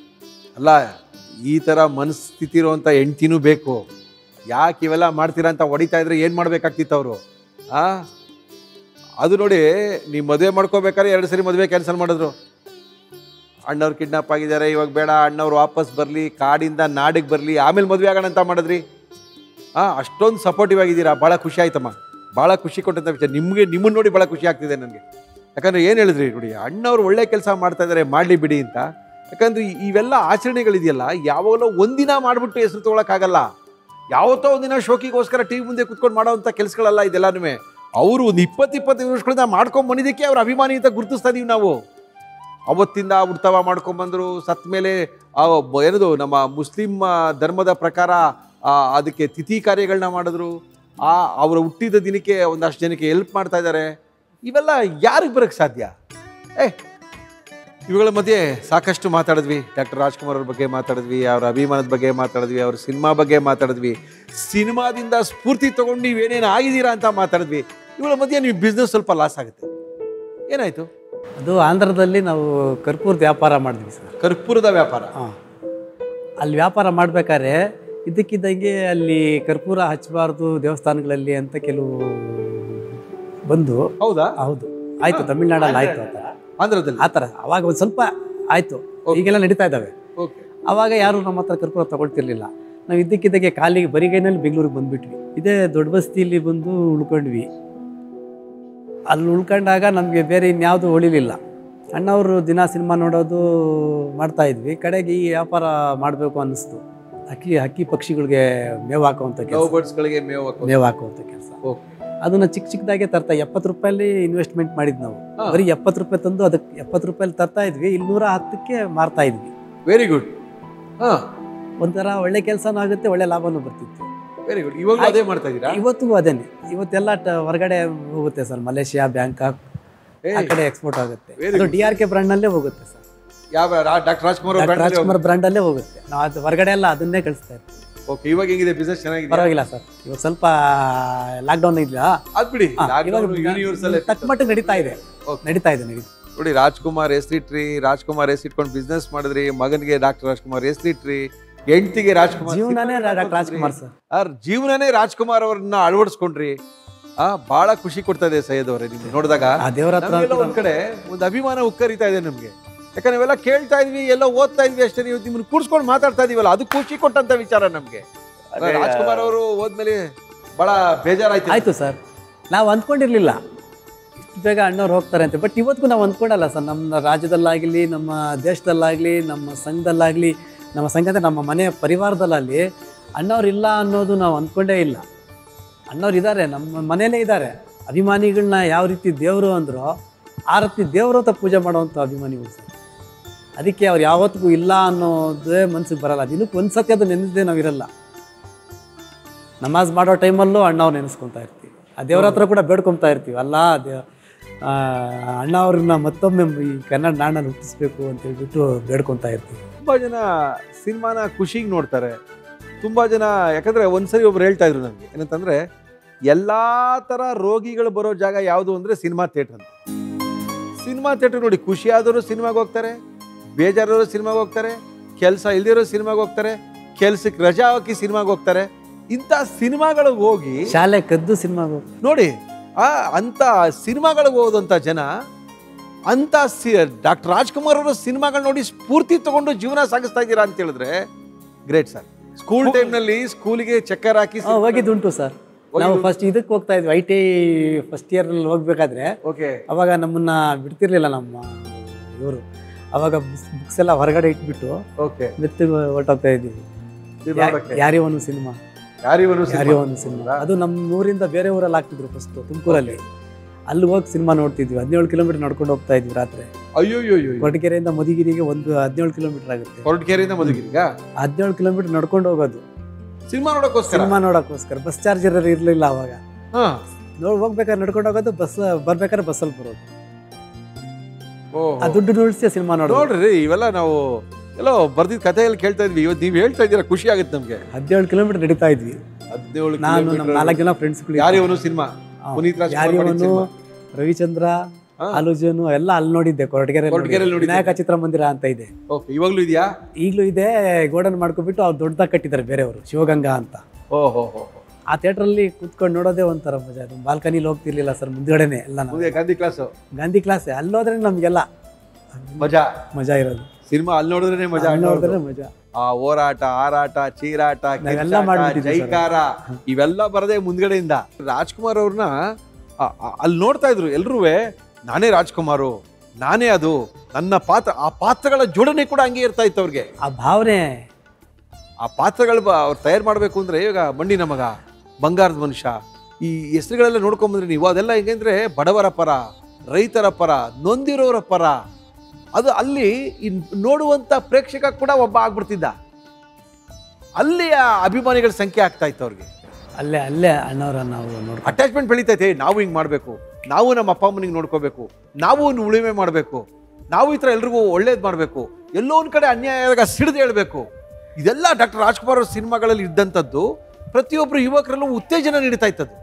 ಅಲ್ಲ, ಈ ಥರ ಮನಸ್ಥಿತಿ ಇರುವಂಥ ಹೆಂಡ್ತಿನೂ ಬೇಕು. ಯಾಕೆ ಇವೆಲ್ಲ ಮಾಡ್ತೀರಾ ಅಂತ ಹೊಡಿತಾ ಇದ್ರೆ ಏನು ಮಾಡ್ಬೇಕಾಗ್ತಿತ್ತು ಅವರು? ಆ ಅದು ನೋಡಿ, ನೀವು ಮದುವೆ ಮಾಡ್ಕೋಬೇಕಾದ್ರೆ ಎರಡು ಸರಿ ಮದುವೆ ಕ್ಯಾನ್ಸಲ್ ಮಾಡಿದ್ರು. ಅಣ್ಣವ್ರು ಕಿಡ್ನಾಪ್ ಆಗಿದ್ದಾರೆ, ಇವಾಗ ಬೇಡ, ಅಣ್ಣವ್ರು ವಾಪಸ್ ಬರಲಿ, ಕಾಡಿಂದ ನಾಡಿಗೆ ಬರಲಿ, ಆಮೇಲೆ ಮದುವೆ ಆಗೋಣ ಅಂತ ಮಾಡಿದ್ರಿ. ಹಾಂ, ಅಷ್ಟೊಂದು ಸಪೋರ್ಟಿವ್ ಆಗಿದ್ದೀರಾ, ಭಾಳ ಖುಷಿ ಆಯ್ತಮ್ಮ, ಭಾಳ ಖುಷಿ ಕೊಟ್ಟಂಥ ವಿಷಯ. ನಿಮಗೆ ನಿಮ್ಮನ್ನು ನೋಡಿ ಭಾಳ ಖುಷಿ ಆಗ್ತಿದೆ ನನಗೆ. ಯಾಕಂದರೆ ಏನು ಹೇಳಿದ್ರಿ ನೋಡಿ, ಅಣ್ಣವ್ರು ಒಳ್ಳೆ ಕೆಲಸ ಮಾಡ್ತಾ ಇದ್ದಾರೆ, ಮಾಡಲಿ ಬಿಡಿ ಅಂತ. ಯಾಕಂದರೆ ಇವೆಲ್ಲ ಆಚರಣೆಗಳಿದೆಯಲ್ಲ, ಯಾವಾಗಲೂ ಒಂದಿನ ಮಾಡಿಬಿಟ್ಟು ಹೆಸರು ತೊಗೊಳಕ್ಕಾಗಲ್ಲ. ಯಾವತ್ತೋ ಒಂದಿನ ಶೋಕಿಗೋಸ್ಕರ ಟಿ ವಿ ಮುಂದೆ ಕುತ್ಕೊಂಡು ಮಾಡೋವಂಥ ಕೆಲಸಗಳಲ್ಲ ಇದೆಲ್ಲನೂ. ಅವರು ಒಂದು ಇಪ್ಪತ್ತು ಇಪ್ಪತ್ತೈದು ವರ್ಷಗಳಿಂದ ಮಾಡ್ಕೊಂಡು ಬಂದಿದ್ದಕ್ಕೆ ಅವ್ರ ಅಭಿಮಾನಿ ಅಂತ ಗುರುತಿಸ್ತಾ ಇದೀವಿ ನಾವು. ಅವತ್ತಿಂದ ಉಡ್ತವ ಮಾಡ್ಕೊಂಬಂದರು, ಸತ್ತ ಮೇಲೆ ಏನದು ನಮ್ಮ ಮುಸ್ಲಿಂ ಧರ್ಮದ ಪ್ರಕಾರ ಅದಕ್ಕೆ ತಿಥಿ ಕಾರ್ಯಗಳನ್ನ ಮಾಡಿದ್ರು. ಆ ಅವರ ಹುಟ್ಟಿದ ದಿನಕ್ಕೆ ಒಂದಷ್ಟು ಜನಕ್ಕೆ ಹೆಲ್ಪ್ ಮಾಡ್ತಾ ಇದ್ದಾರೆ. ಇವೆಲ್ಲ ಯಾರಿಗೆ ಬರೋಕ್ಕೆ ಸಾಧ್ಯ? ಏ ಇವುಗಳ ಮಧ್ಯೆ ಸಾಕಷ್ಟು ಮಾತಾಡಿದ್ವಿ. ಡಾಕ್ಟರ್ ರಾಜ್ಕುಮಾರ್ ಅವ್ರ ಬಗ್ಗೆ ಮಾತಾಡಿದ್ವಿ, ಅವ್ರ ಅಭಿಮಾನದ ಬಗ್ಗೆ ಮಾತಾಡಿದ್ವಿ, ಅವ್ರ ಸಿನಿಮಾ ಬಗ್ಗೆ ಮಾತಾಡಿದ್ವಿ, ಸಿನಿಮಾದಿಂದ ಸ್ಫೂರ್ತಿ ತೊಗೊಂಡು ನೀವೇನೇನು ಆಗಿದ್ದೀರಾ ಅಂತ ಮಾತಾಡಿದ್ವಿ. ಇವುಗಳ ಮಧ್ಯೆ ನೀವು ಬಿಸ್ನೆಸ್ ಸ್ವಲ್ಪ ಲಾಸ್ ಆಗುತ್ತೆ, ಏನಾಯಿತು? ಅದು ಆಂಧ್ರದಲ್ಲಿ ನಾವು ಕರ್ಪೂರದ ವ್ಯಾಪಾರ ಮಾಡಿದ್ವಿ ಸರ್. ಕರ್ಪೂರದ ವ್ಯಾಪಾರ? ಹಾಂ, ಅಲ್ಲಿ ವ್ಯಾಪಾರ ಮಾಡಬೇಕಾದ್ರೆ ಇದ್ದಕ್ಕಿದ್ದಂಗೆ ಅಲ್ಲಿ ಕರ್ಪೂರ ಹಚ್ಚಬಾರ್ದು ದೇವಸ್ಥಾನಗಳಲ್ಲಿ ಅಂತ ಕೆಲವು ಬಂದು. ಹೌದಾ? ಹೌದು, ಆಯಿತು. ತಮಿಳ್ನಾಡಲ್ಲಿ ಆಯಿತು ಆ ಥರ, ಆಂಧ್ರದಲ್ಲಿ ಆ ಥರ. ಅವಾಗ ಒಂದು ಸ್ವಲ್ಪ ಆಯಿತು, ಈಗೆಲ್ಲ ನಡೀತಾ ಇದ್ದಾವೆ. ಆವಾಗ ಯಾರು ನಮ್ಮ ಹತ್ರ ಕರ್ಪೂರ ತಗೊಳ್ತಿರ್ಲಿಲ್ಲ. ನಾವು ಇದ್ದಕ್ಕಿದ್ದಾಗೆ ಕಾಲಿಗೆ ಬರಿಗೈನಲ್ಲಿ ಬೆಂಗಳೂರಿಗೆ ಬಂದುಬಿಟ್ವಿ. ಇದೇ ದೊಡ್ಡ ಬಸ್ತಿಯಲ್ಲಿ ಬಂದು ಉಳ್ಕೊಂಡ್ವಿ. ಅಲ್ಲಿ ಉಳ್ಕೊಂಡಾಗ ನಮಗೆ ಬೇರೆ ಇನ್ಯಾವುದು ಉಳಿಲಿಲ್ಲ. ಅಣ್ಣವರು ದಿನ ಸಿನಿಮಾ ನೋಡೋದು ಮಾಡ್ತಾಯಿದ್ವಿ. ಕಡೆಗೆ ಈ ವ್ಯಾಪಾರ ಮಾಡಬೇಕು ಅನ್ನಿಸ್ತು. ಹಕ್ಕಿ ಹಕ್ಕಿ ಪಕ್ಷಿಗಳಿಗೆ ಮೇವು ಹಾಕುವಂಥ ಕೆಲಸ, ಮೇವು ಹಾಕುವಂಥ ಕೆಲಸ. ಅದನ್ನು ಚಿಕ್ಕ ಚಿಕ್ಕದಾಗೆ ತರ್ತಾ ಎಪ್ಪತ್ತು ರೂಪಾಯಲ್ಲಿ ಇನ್ವೆಸ್ಟ್ಮೆಂಟ್ ಮಾಡಿದ್ದು ನಾವು. ಬರೀ ಎಪ್ಪತ್ತು ರೂಪಾಯಿ ತಂದು ಅದಕ್ಕೆ ಎಪ್ಪತ್ತು ರೂಪಾಯಲ್ಲಿ ತರ್ತಾ ಇದ್ವಿ, ಇನ್ನೂರ ಹತ್ತಕ್ಕೆ ಮಾರ್ತಾ ಇದ್ವಿ. Very good. ಹಾಂ, ಒಂಥರ ಒಳ್ಳೆ ಕೆಲಸನೂ ಆಗುತ್ತೆ, ಒಳ್ಳೆ ಲಾಭನೂ ಬರ್ತಿತ್ತು. Very good. ಇವಾಗ ಅದೇ ಮಾಡ್ತಾ ಇದ್ದೀರಾ? ಇವತ್ತಿಗೂ ಅದೇನೆ. ಇವತ್ತೆಲ್ಲ ಹೊರಗಡೆ ಹೋಗುತ್ತೆ ಸರ್, ಮಲೇಷಿಯಾ, ಬ್ಯಾಂಕಾಕ್ ಆ ಕಡೆ ಎಕ್ಸ್ಪೋರ್ಟ್ ಆಗುತ್ತೆ. ಅದು ಡಿ ಆರ್ ಕೆ ಬ್ರ್ಯಾಂಡ್ನಲ್ಲೇ ಹೋಗುತ್ತೆ ಸರ್. ಯಾವ ಡಾಕ್ಟರ್ ರಾಜ್ಕುಮಾರ್ ರಾಜ್ಕುಮಾರ್ ಬ್ರ್ಯಾಂಡಲ್ಲೇ ಹೋಗುತ್ತೆ. ನಾವು ಅದು ಹೊರಗಡೆ ಎಲ್ಲ ಅದನ್ನೇ ಕಳಿಸ್ತಾ ಇರ್ತೀವಿ. ಓಕೆ, ಇವಾಗ ಹೆಂಗಿದೆ ಬಿಸ್ನೆಸ್? ಚೆನ್ನಾಗಿದೆ, ಪರವಾಗಿಲ್ಲ ಸರ್. ಇವಾಗ ಸ್ವಲ್ಪ ಲಾಕ್ಡೌನ್ ಇಲ್ಲ, ಅದ್ ಬಿಡಿ, ಯೂನಿವರ್ಸಲ್ ತಕ್ಕ ಮಟ್ಟಿಗೆ ನಡೀತಾ ಇದೆ, ನಡೀತಾ ಇದೆ ನಡೀತಾ ನೋಡಿ. ರಾಜ್ಕುಮಾರ್ ಹೆಸರಿಟ್ರಿ, ರಾಜ್ಕುಮಾರ್ ಹೆಸರಿಟ್ಕೊಂಡು ಬಿಸ್ನೆಸ್ ಮಾಡಿದ್ರಿ, ಮಗನಿಗೆ ಡಾಕ್ಟರ್ ರಾಜ್ಕುಮಾರ್ ಹೆಸರಿಟ್ರಿ, ಹೆಂಡತಿಗೆ ರಾಜ್ಕುಮಾರ್. ಜೀವನನೇ ಡಾಕ್ಟರ್ ರಾಜ್ಕುಮಾರ್ ಸರ್. ಅವ್ರ ಜೀವನನೇ ರಾಜ್ಕುಮಾರ್ ಅವ್ರನ್ನ ಅಳವಡಿಸ್ಕೊಂಡ್ರಿ. ಆ ಬಹಳ ಖುಷಿ ಕೊಡ್ತಾ ಇದೆ ಸೈಯದ್ ಅವರೇ ನಿಮ್ಗೆ ನೋಡಿದಾಗ. ಆ ದೇವರ ಹತ್ರ ಒಂದ್ ಕಡೆ ಒಂದು ಅಭಿಮಾನ ಉಕ್ಕರಿತಾ ಇದೆ ನಮ್ಗೆ. ಯಾಕಂದ್ರೆ ನಾವೆಲ್ಲ ಕೇಳ್ತಾ ಇದ್ವಿ, ಎಲ್ಲ ಓದ್ತಾ ಇದ್ವಿ ಅಷ್ಟೇ. ನೀವು ನಿಮ್ಮನ್ನ ಕೂರ್ಸ್ಕೊಂಡು ಮಾತಾಡ್ತಾ ಇದೀವಲ್ಲ, ಅದು ಖುಷಿ ಕೊಟ್ಟಂತ ವಿಚಾರ ನಮ್ಗೆ. ರಾಜ್ಕುಮಾರ್ ಅವರು ಹೋದ್ಮೇಲೆ ಬಹಳ ಬೇಜಾರಾಯ್ತು. ಆಯ್ತು ಸರ್, ನಾವು ಅಂದ್ಕೊಂಡಿರ್ಲಿಲ್ಲ ಇಷ್ಟು ಬೇಗ ಅಣ್ಣವ್ರು ಹೋಗ್ತಾರೆ ಅಂತ. ಬಟ್ ಇವತ್ತಿಗೂ ನಾವು ಅಂದ್ಕೊಂಡಲ್ಲ ಸರ್. ನಮ್ಮ ರಾಜ್ಯದಲ್ಲಾಗಲಿ, ನಮ್ಮ ದೇಶದಲ್ಲಾಗಲಿ, ನಮ್ಮ ಸಂಘದಲ್ಲಾಗಲಿ, ನಮ್ಮ ಸಂಘ ಅಂದರೆ ನಮ್ಮ ಮನೆಯ ಪರಿವಾರದಲ್ಲಾಗಲಿ ಅಣ್ಣವ್ರು ಇಲ್ಲ ಅನ್ನೋದು ನಾವು ಅಂದ್ಕೊಂಡೇ ಇಲ್ಲ. ಅಣ್ಣವ್ರು ಇದ್ದಾರೆ, ನಮ್ಮ ಮನೆಯಲ್ಲೇ ಇದ್ದಾರೆ. ಅಭಿಮಾನಿಗಳನ್ನ ಯಾವ ರೀತಿ ದೇವರು ಅಂದರೋ ಆ ರೀತಿ ದೇವರು ಅಂತ ಪೂಜೆ ಮಾಡೋವಂಥ ಅಭಿಮಾನಿಗಳು ಸರ್. ಅದಕ್ಕೆ ಅವ್ರು ಯಾವತ್ತಿಗೂ ಇಲ್ಲ ಅನ್ನೋದೇ ಮನ್ಸಿಗೆ ಬರಲ್ಲ. ದಿನಕ್ಕೆ ಒಂದು ಸತಿ ಅದು ನೆನೆಸದೆ ನಾವಿರಲ್ಲ. ನಮಾಜ್ ಮಾಡೋ ಟೈಮಲ್ಲೂ ಅಣ್ಣವ್ರು ನೆನೆಸ್ಕೊತಾ ಇರ್ತೀವಿ. ಆ ದೇವ್ರ ಹತ್ರ ಕೂಡ ಬೇಡ್ಕೊತಾ ಇರ್ತೀವಿ. ಅಲ್ಲ ದೇ ಅಣ್ಣ ಅವ್ರನ್ನ ಮತ್ತೊಮ್ಮೆ ಈ ಕನ್ನಡ ನಾಡನ್ನು ಹುಟ್ಟಿಸ್ಬೇಕು ಅಂತ ಹೇಳ್ಬಿಟ್ಟು ಬೇಡ್ಕೊತಾ ಇರ್ತೀವಿ. ತುಂಬ ಜನ ಸಿನಿಮಾನ ಖುಷಿಗೆ ನೋಡ್ತಾರೆ, ತುಂಬ ಜನ. ಯಾಕಂದರೆ ಒಂದ್ಸರಿ ಒಬ್ರು ಹೇಳ್ತಾ ಇದ್ರು ನನಗೆ, ಏನಂತಂದರೆ ಎಲ್ಲ ಥರ ರೋಗಿಗಳು ಬರೋ ಜಾಗ ಯಾವುದು ಅಂದರೆ ಸಿನಿಮಾ ಥಿಯೇಟ್ರ್ ಅಂತ. ಸಿನಿಮಾ ಥಿಯೇಟ್ರ್ ನೋಡಿ, ಖುಷಿಯಾದವರು ಸಿನಿಮಾಗೆ ಹೋಗ್ತಾರೆ, ಬೇಜಾರವರು ಸಿನಿಮಾಗೆ ಹೋಗ್ತಾರೆ, ಕೆಲಸ ಇಲ್ದಿರೋ ಸಿನಿಮಾಗೆ ಹೋಗ್ತಾರೆ, ಕೆಲ್ಸಕ್ಕೆ ರಜಾ ಹಾಕಿ ಸಿನಿಮಾಗೆ ಹೋಗ್ತಾರೆ. ಇಂಥ ಸಿನಿಮಾಗಳಿಗೆ ಹೋಗಿ ಶಾಲೆ ಕದ್ದು ಸಿನಿಮಾಗೆ ಹೋಗಿ ನೋಡಿ, ಆ ಅಂಥ ಸಿನಿಮಾಗಳಿಗೆ ಹೋದಂಥ ಜನ ಅಂತ ಸಿ ಡಾಕ್ಟರ್ ರಾಜ್ಕುಮಾರ್ ಅವರ ಸಿನಿಮಾಗಳು ನೋಡಿ ಸ್ಫೂರ್ತಿ ತಗೊಂಡು ಜೀವನ ಸಾಗಿಸ್ತಾ ಇದ್ದೀರಾ ಅಂತ ಹೇಳಿದ್ರೆ ಗ್ರೇಟ್ ಸರ್. ಸ್ಕೂಲ್ ಟೈಮ್ನಲ್ಲಿ ಸ್ಕೂಲಿಗೆ ಚಕ್ಕರ್ ಹಾಕಿ ಹೋಗಿದ್ದುಂಟು ಸರ್. ನಾವು ಫಸ್ಟ್ ಇದಕ್ಕೆ ಹೋಗ್ತಾ ಇದ್ವಿ, ಐ ಟಿ ಐ ಫಸ್ಟ್ ಇಯರ್ನಲ್ಲಿ ಹೋಗ್ಬೇಕಾದ್ರೆ. ಓಕೆ, ಅವಾಗ ನಮ್ಮನ್ನ ಬಿಡ್ತಿರ್ಲಿಲ್ಲ ನಮ್ಮ ಇವರು. ಅವಾಗ ಬುಕ್ಸ್ ಎಲ್ಲ ಹೊರಗಡೆ ಇಟ್ಬಿಟ್ಟು ಓಕೆ ಮೆತ್ತಿಗೆ ಹೊರಟೋಗ್ತಾ ಇದ್ದೀವಿ. ಯಾರಿವನು ಸಿನಿಮಾ, ಯಾರಿವನು ಯಾರಿವನು ಸಿನಿಮಾ ಅದು ನಮ್ಮ ಊರಿಂದ ಬೇರೆ ಊರಲ್ಲಿ ಹಾಕ್ತಿದ್ರು ಫಸ್ಟ್, ತುಮಕೂರಲ್ಲಿ. ಅಲ್ಲಿ ಹೋಗಿ ಸಿನಿಮಾ ನೋಡ್ತಿದ್ವಿ. ಹದಿನೇಳು ಕಿಲೋಮೀಟರ್ ನಡ್ಕೊಂಡು ಹೋಗ್ತಾ ಇದ್ವಿ ರಾತ್ರಿ. ಅಯ್ಯೋ, ಕೊರಟಗೆರೆಯಿಂದ ಮಧುಗಿರಿಗೆ ಒಂದು ಹದಿನೇಳು ಕಿಲೋಮೀಟರ್ ಆಗುತ್ತೆ. ಕೊರಟಗೆರೆಯಿಂದ ಮಧುಗಿರಿಗ ಹದಿನೇಳು ಕಿಲೋಮೀಟರ್ ನಡ್ಕೊಂಡು ಹೋಗೋದು ಸಿನಿಮಾ ನೋಡೋಕ್ಕೋಸ್ಕರ. ಸಿನಿಮಾ ನೋಡೋಕ್ಕೋಸ್ಕರ ಬಸ್ ಚಾರ್ಜ್ ಇರಲಿಲ್ಲ ಅವಾಗ. ನೋಡಿ ಹೋಗ್ಬೇಕಾದ್ರೆ ನಡ್ಕೊಂಡು ಹೋಗೋದು, ಬಸ್ ಬರ್ಬೇಕಾದ್ರೆ ಬಸ್ಸಲ್ಲಿ ಬರೋದು. ಆ ದುಡ್ಡು ಉಳಿಸಿ ಸಿನಿಮಾ ನೋಡೋದು. ನೋಡ್ರಿ, ಇವೆಲ್ಲ ನಾವು ಎಲ್ಲೋ ಬರ್ದಿದ್ದ ಕಥೆಯಲ್ಲಿ ಕೇಳ್ತಾ ಇದ್ವಿ. ಇವತ್ತು ನೀವು ಹೇಳ್ತಾ ಇದ್ದೀರಾ, ಖುಷಿ ಆಗುತ್ತೆ ನಮ್ಗೆ. ಹದಿನೇಳು ಕಿಲೋಮೀಟರ್ ನಡೀತಾ ಇದ್ವಿ. ಹದಿನೇಳು ನಾನು ನಮ್ಮ ನಾಲ್ಕು ಜನ ಫ್ರೆಂಡ್ಸ್ಗಳು. ಯಾರಿವನು ಸಿನಿಮಾ, ಪುನೀತ್ ರಾಜ್ಕುಮಾರ್, ರವಿಚಂದ್ರ, ಅಲುಜನು ಎಲ್ಲ ಅಲ್ಲಿ ನೋಡಿದ್ದೆ ಕೊರಟಗೆರೆ ಕೊರಟಗೆರೆಯಲ್ಲಿ ನೋಡಿದ್ದೆ. ವಿನಾಯಕ ಚಿತ್ರಮಂದಿರ ಅಂತ ಇದೆ. ಓಕೆ, ಇವಾಗ್ಲೂ ಇದೆಯಾ? ಈಗಲೂ ಇದೆ. ಗೋಡನ್ ಮಾಡ್ಕೊಬಿಟ್ಟು ಅವ್ರು ದೊಡ್ಡದಾಗಿ ಕಟ್ಟಿದ್ದಾರೆ ಬೇರೆಯವರು, ಶಿವಗಂಗಾ ಅಂತ. ಓಹೋ ಹೋ. ಆ ಥಿಯೇಟ್ರಲ್ಲಿ ಕೂತ್ಕೊಂಡು ನೋಡೋದೇ ಒಂಥರ ಮಜಾ. ಅದು ಬಾಲ್ಕನಿಲಿ ಹೋಗ್ತಿರ್ಲಿಲ್ಲ ಸರ್, ಮುಂದ್ಗಡೆನೆ ಎಲ್ಲ ನಾವು. ಮುಂದೆ ಗಾಂಧಿ ಕ್ಲಾಸು, ಗಾಂಧಿ ಕ್ಲಾಸ್ ಅಲ್ಲೋದ್ರೆ ನಮಗೆಲ್ಲ ಮಜಾ ಮಜಾ ಇರೋದು. ಸಿನಿಮಾ ಅಲ್ಲಿ ನೋಡಿದ್ರೆ ಮಜಾ, ಅಲ್ಲಿ ನೋಡಿದ್ರೆ ಮಜಾ. ಆ ಹೋರಾಟ, ಹಾರಾಟ, ಚೀರಾಟ, ನಾವೆಲ್ಲ ಕಿರ್ಚಾಟ, ಮಾಡ್ಬಿಟ್ಟಿದ್ವಿ ಸರ್. ಜೈಕಾರ ಇವೆಲ್ಲ ಬರದೆ ಮುಂದ್ಗಡೆಯಿಂದ ರಾಜ್ಕುಮಾರ್ ಅವ್ರನ್ನ ಅಲ್ಲಿ ನೋಡ್ತಾ ಇದ್ರು ಎಲ್ರೂ. ನಾನೇ ರಾಜ್ಕುಮಾರು, ನಾನೇ ಅದು, ನನ್ನ ಪಾತ್ರ. ಆ ಪಾತ್ರಗಳ ಜೋಡಣೆ ಕೂಡ ಹಂಗೆ ಇರ್ತಾ ಇತ್ತು ಅವ್ರಿಗೆ. ಆ ಭಾವನೆ, ಆ ಪಾತ್ರಗಳು ಅವ್ರು ತಯಾರು ಮಾಡಬೇಕು ಅಂದ್ರೆ ಈಗ ಮಣ್ಣಿನ ಮಗ, ಬಂಗಾರದ ಮನುಷ್ಯ, ಈ ಹೆಸರುಗಳೆಲ್ಲ ನೋಡ್ಕೊಂಬಂದ್ರೆ ನೀವು, ಅದೆಲ್ಲ ಹೆಂಗಂದ್ರೆ ಬಡವರ ಪರ, ರೈತರ ಪರ, ನೊಂದಿರೋರ ಪರ. ಅದು ಅಲ್ಲಿ ನೋಡುವಂತ ಪ್ರೇಕ್ಷಕ ಕೂಡ ಒಬ್ಬ ಆಗ್ಬಿಡ್ತಿದ್ದ. ಅಲ್ಲಿ ಆ ಅಭಿಮಾನಿಗಳ ಸಂಖ್ಯೆ ಆಗ್ತಾ ಇತ್ತು ಅವ್ರಿಗೆ. ಅಲ್ಲೇ ಅಲ್ಲೇ ಅಣ್ಣವ್ರ ನಾವು ನೋಡ್ಕೊಂಡು ಅಟ್ಯಾಚ್ಮೆಂಟ್ ಬೆಳೀತೈತೆ. ನಾವು ಹಿಂಗೆ ಮಾಡಬೇಕು, ನಾವು ನಮ್ಮ ಅಪ್ಪ ಅಮ್ಮನಿಗೆ ನೋಡ್ಕೋಬೇಕು, ನಾವು ಒಂದು ಉಳಿಮೆ ಮಾಡಬೇಕು, ನಾವು ಈ ಥರ ಎಲ್ರಿಗೂ ಒಳ್ಳೇದು ಮಾಡಬೇಕು, ಎಲ್ಲೋ ಒಂದು ಕಡೆ ಅನ್ಯಾಯ ಸಿಡಿದು ಹೇಳ್ಬೇಕು. ಇದೆಲ್ಲ ಡಾಕ್ಟರ್ ರಾಜ್ಕುಮಾರ್ ಅವ್ರ ಸಿನಿಮಾಗಳಲ್ಲಿ ಇದ್ದಂಥದ್ದು ಪ್ರತಿಯೊಬ್ಬರು ಯುವಕರಲ್ಲೂ ಉತ್ತೇಜನ ನೀಡ್ತಾ ಇತ್ತದು.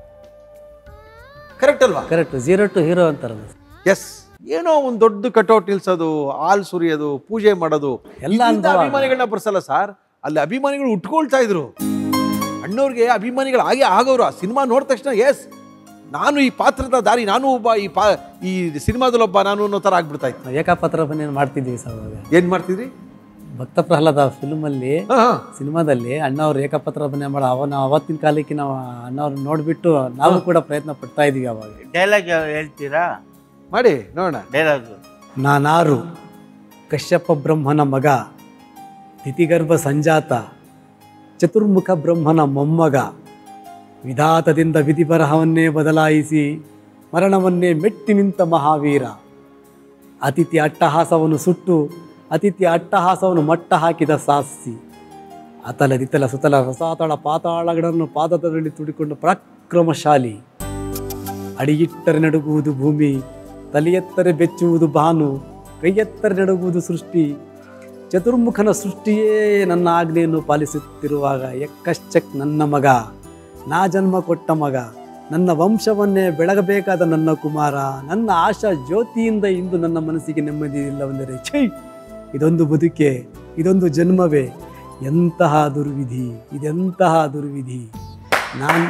ಕರೆಕ್ಟ್ ಅಲ್ವಾ? ಕರೆಕ್ಟ್. ಝೀರೋ ಟು ಹೀರೋ ಅಂತಾರಲ್ಲ. ಎಸ್. ಏನೋ ಒಂದು ದೊಡ್ಡ ಕಟೌಟ್ ನಿಲ್ಸೋದು, ಹಾಲು ಸುರಿಯೋದು, ಪೂಜೆ ಮಾಡೋದು, ಎಲ್ಲ ಇಲ್ಲಿಂದ ಅನುಭವ. ಅಭಿಮಾನಿಗಳನ್ನ ಬರ್ಸಲ್ಲ ಸರ್, ಅಲ್ಲಿ ಅಭಿಮಾನಿಗಳು ಉಟ್ಕೊಳ್ತಾ ಇದ್ರು. ಅಣ್ಣವ್ರಿಗೆ ಅಭಿಮಾನಿಗಳು ಹಾಗೆ ಆಗೋರು. ಆ ಸಿನಿಮಾ ನೋಡಿದ ತಕ್ಷಣ ಎಸ್, ನಾನು ಈ ಪಾತ್ರದ ದಾರಿ, ನಾನು ಒಬ್ಬ ಈ ಪಾ ಈ ಸಿನಿಮಾದಲ್ಲೊಬ್ಬ ನಾನು ಅನ್ನೋ ಥರ ಆಗ್ಬಿಡ್ತಾ ಇತ್ತು. ಏಕಪಾತ್ರ ಅಭಿನಯ ಮಾಡ್ತಿದ್ವಿ ಸರ್ ಅವಾಗ. ಏನ್ ಮಾಡ್ತಿದ್ರಿ? ಭಕ್ತ ಪ್ರಹ್ಲಾದ ಫಿಲ್ಮಲ್ಲಿ, ಹಾ ಹಾ ಸಿನಿಮಾದಲ್ಲಿ ಅಣ್ಣವ್ರು ಏಕಪಾತ್ರ ಅಭಿನಯ ಮಾಡೋ ಅವನ ಅವತ್ತಿನ ಕಾಲಕ್ಕೆ ನಾವು ಅಣ್ಣವ್ರು ನೋಡ್ಬಿಟ್ಟು ನಾವು ಕೂಡ ಪ್ರಯತ್ನ ಪಡ್ತಾ ಇದೀವಿ ಅವಾಗ. ಡೈಲಾಗ್ ಹೇಳ್ತೀರಾ? ಮಾಡಿ ನೋಡೋಣ. ಡೈಲಾಗ್. ನಾನಾರು ಕಶ್ಯಪ ಬ್ರಹ್ಮನ ಮಗ, ತಿಥಿಗರ್ಭ ಸಂಜಾತ, ಚತುರ್ಮುಖ ಬ್ರಹ್ಮನ ಮೊಮ್ಮಗ, ವಿಧಾತದಿಂದ ವಿಧಿ ಬರಹವನ್ನೇ ಬದಲಾಯಿಸಿ ಮರಣವನ್ನೇ ಮೆಟ್ಟಿ ನಿಂತ ಮಹಾವೀರ, ಅತಿಥಿ ಅಟ್ಟಹಾಸವನ್ನು ಸುಟ್ಟು ಅತಿಥಿ ಅಟ್ಟಹಾಸವನ್ನು ಮಟ್ಟ ಹಾಕಿದ ಸಾಹಸಿ, ಅತಲ ದಿತಲ ಸುತಲ ರಸಾತಳ ಪಾತಾಳಗಳನ್ನು ಪಾದದಲ್ಲಿ ತುಡಿಕೊಂಡು ಪರಾಕ್ರಮಶಾಲಿ, ಅಡಿಯಿಟ್ಟರೆ ನಡುಗುವುದು ಭೂಮಿ, ತಲೆಯೆತ್ತರೆ ಬೆಚ್ಚುವುದು ಭಾನು, ಕೈಯೆತ್ತರೆ ನಡುಗುವುದು ಸೃಷ್ಟಿ, ಚತುರ್ಮುಖನ ಸೃಷ್ಟಿಯೇ ನನ್ನ ಆಜ್ಞೆಯನ್ನು ಪಾಲಿಸುತ್ತಿರುವಾಗ ಎಕ್ಕಶ್ಚಕ್ ನನ್ನ ಮಗ, ನಾ ಜನ್ಮ ಕೊಟ್ಟ ಮಗ, ನನ್ನ ವಂಶವನ್ನೇ ಬೆಳಗಬೇಕಾದ ನನ್ನ ಕುಮಾರ, ನನ್ನ ಆಶಾ ಜ್ಯೋತಿಯಿಂದ ಇಂದು ನನ್ನ ಮನಸ್ಸಿಗೆ ನೆಮ್ಮದಿ ಇಲ್ಲವೆಂದರೆ ಛೈ, ಇದೊಂದು ಬದುಕೆ, ಇದೊಂದು ಜನ್ಮವೇ, ಎಂತಹ ದುರ್ವಿಧಿ, ಇದೆಂತಹ ದುರ್ವಿಧಿ. ನಾನು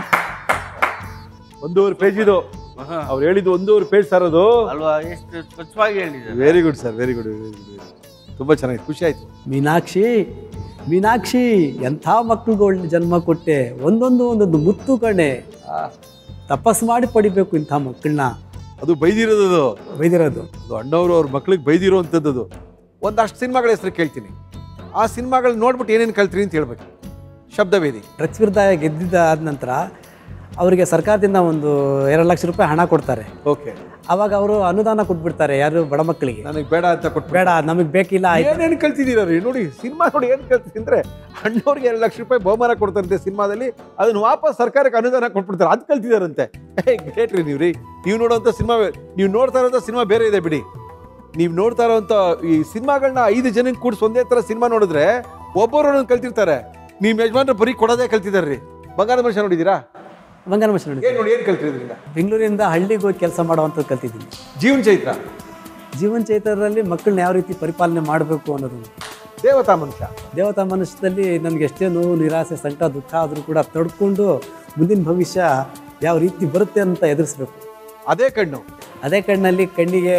ಒಂದೂವರೆ ಪೇಜ್ ಇದು ಅವ್ರು ಹೇಳಿದ್ದು, ಒಂದೂವರೆ ಪೇಜ್ ಸರ್ ಅದು ಅಲ್ವಾ? ಎಷ್ಟು ಸ್ವಚ್ಛವಾಗಿ ಹೇಳಿದ್ದಾರೆ. Very good sir, very good, ತುಂಬಾ ಚೆನ್ನಾಗಿ, ಖುಷಿ ಆಯ್ತು. ಮೀನಾಕ್ಷಿ, ಮೀನಾಕ್ಷಿ ಎಂಥ ಮಕ್ಕಳಿಗೆ ಒಳ್ಳೆ ಜನ್ಮ ಕೊಟ್ಟೆ, ಒಂದೊಂದು ಒಂದೊಂದು ಮುತ್ತು ಕಣೆ, ತಪಸ್ ಮಾಡಿ ಪಡಿಬೇಕು ಇಂಥ ಮಕ್ಕಳನ್ನ. ಅದು ಬೈದಿರೋದು, ಅದು ಬೈದಿರೋದು ಅದು ಅಣ್ಣವರು ಅವ್ರ ಮಕ್ಳಿಗೆ ಬೈದಿರೋ ಅಂಥದ್ದು. ಒಂದಷ್ಟು ಸಿನಿಮಾಗಳ ಹೆಸರು ಕೇಳ್ತೀನಿ, ಆ ಸಿನಿಮಾಗಳು ನೋಡ್ಬಿಟ್ಟು ಏನೇನು ಕಲ್ತ್ರಿ ಅಂತ ಹೇಳ್ಬೇಕು. ಶಬ್ದವೇದಿ ಡ್ರಗ್ಸ್ ವಿರುದ್ಧ ಗೆದ್ದಿದ್ದ ಆದ ನಂತರ ಅವರಿಗೆ ಸರ್ಕಾರದಿಂದ ಒಂದು ಎರಡು ಲಕ್ಷ ರೂಪಾಯಿ ಹಣ ಕೊಡ್ತಾರೆ. ಓಕೆ. ಅವಾಗ ಅವರು ಅನುದಾನ ಕೊಟ್ಬಿಡ್ತಾರೆ, ಯಾರು ಬಡ ಮಕ್ಕಳಿಗೆ. ನನಗೆ ಬೇಡ ಅಂತ ಕೊಟ್ಟು, ಬೇಡ ನಮಗೆ ಬೇಕಿಲ್ಲ, ಆಯ್ತು. ಏನೇನು ಕಲ್ತಿದ್ದೀರ ರೀ ನೋಡಿ, ಸಿನಿಮಾ ನೋಡಿ ಏನು ಕಲ್ತಿದ್ದೀನಿ ಅಂದ್ರೆ ಅಣ್ಣವ್ರಿಗೆ ಎರಡು ಲಕ್ಷ ರೂಪಾಯಿ ಬಹುಮಾನ ಕೊಡ್ತಾರಂತೆ ಸಿನಿಮಾದಲ್ಲಿ, ಅದನ್ನು ವಾಪಸ್ ಸರ್ಕಾರಕ್ಕೆ ಅನುದಾನ ಕೊಟ್ಬಿಡ್ತಾರೆ, ಅದು ಕಲ್ತಿದಾರಂತೆ. ಏ ಗ್ರೇಟ್ ರೀ ನೀವು ರೀ. ನೀವು ನೋಡೋಂಥ ಸಿನಿಮಾ, ನೀವು ನೋಡ್ತಾ ಇರೋಂಥ ಸಿನಿಮಾ ಬೇರೆ ಇದೆ ಬಿಡಿ. ನೀವು ನೋಡ್ತಾ ಇರೋಂಥ ಈ ಸಿನಿಮಾಗಳನ್ನ ಐದು ಜನಕ್ಕೆ ಕೂಡಿಸಿ ಒಂದೇ ಥರ ಸಿನಿಮಾ ನೋಡಿದ್ರೆ ಒಬ್ಬರು ಕಲ್ತಿರ್ತಾರೆ. ನಿಮ್ಮ ಯಜಮಾನ್ರು ಬರೀ ಕೊಡೋದೇ ಕಲ್ತಿದ್ದಾರೆ ರೀ. ಬಂಗಾರದ ಮನುಷ್ಯ ನೋಡಿದ್ದೀರಾ? ಬಂಗಾರ ಮನುಷ್ಯ ನೋಡಿ. ಏನು ನೋಡಿ ಏನು ಕಲ್ತಿದ್ರಿಂದ? ಬೆಂಗಳೂರಿಂದ ಹಳ್ಳಿಗೆ ಹೋಗಿ ಕೆಲಸ ಮಾಡುವಂಥದ್ದು ಕಲ್ತಿದ್ದೀನಿ. ಜೀವನ ಚೈತ್ರ, ಜೀವನ ಚೈತ್ರದಲ್ಲಿ ಮಕ್ಕಳನ್ನ ಯಾವ ರೀತಿ ಪರಿಪಾಲನೆ ಮಾಡಬೇಕು ಅನ್ನೋದು. ದೇವತಾ ಮನುಷ್ಯ, ದೇವತಾ ಮನಸ್ಸಲ್ಲಿ ನನಗೆ ಎಷ್ಟೇ ನೋವು, ನಿರಾಸೆ, ಸಂಕಟ, ದುಃಖ ಆದರೂ ಕೂಡ ತಡ್ಕೊಂಡು ಮುಂದಿನ ಭವಿಷ್ಯ ಯಾವ ರೀತಿ ಬರುತ್ತೆ ಅಂತ ಎದುರಿಸ್ಬೇಕು. ಅದೇ ಕಣ್ಣು, ಅದೇ ಕಣ್ಣಲ್ಲಿ ಕಣ್ಣಿಗೆ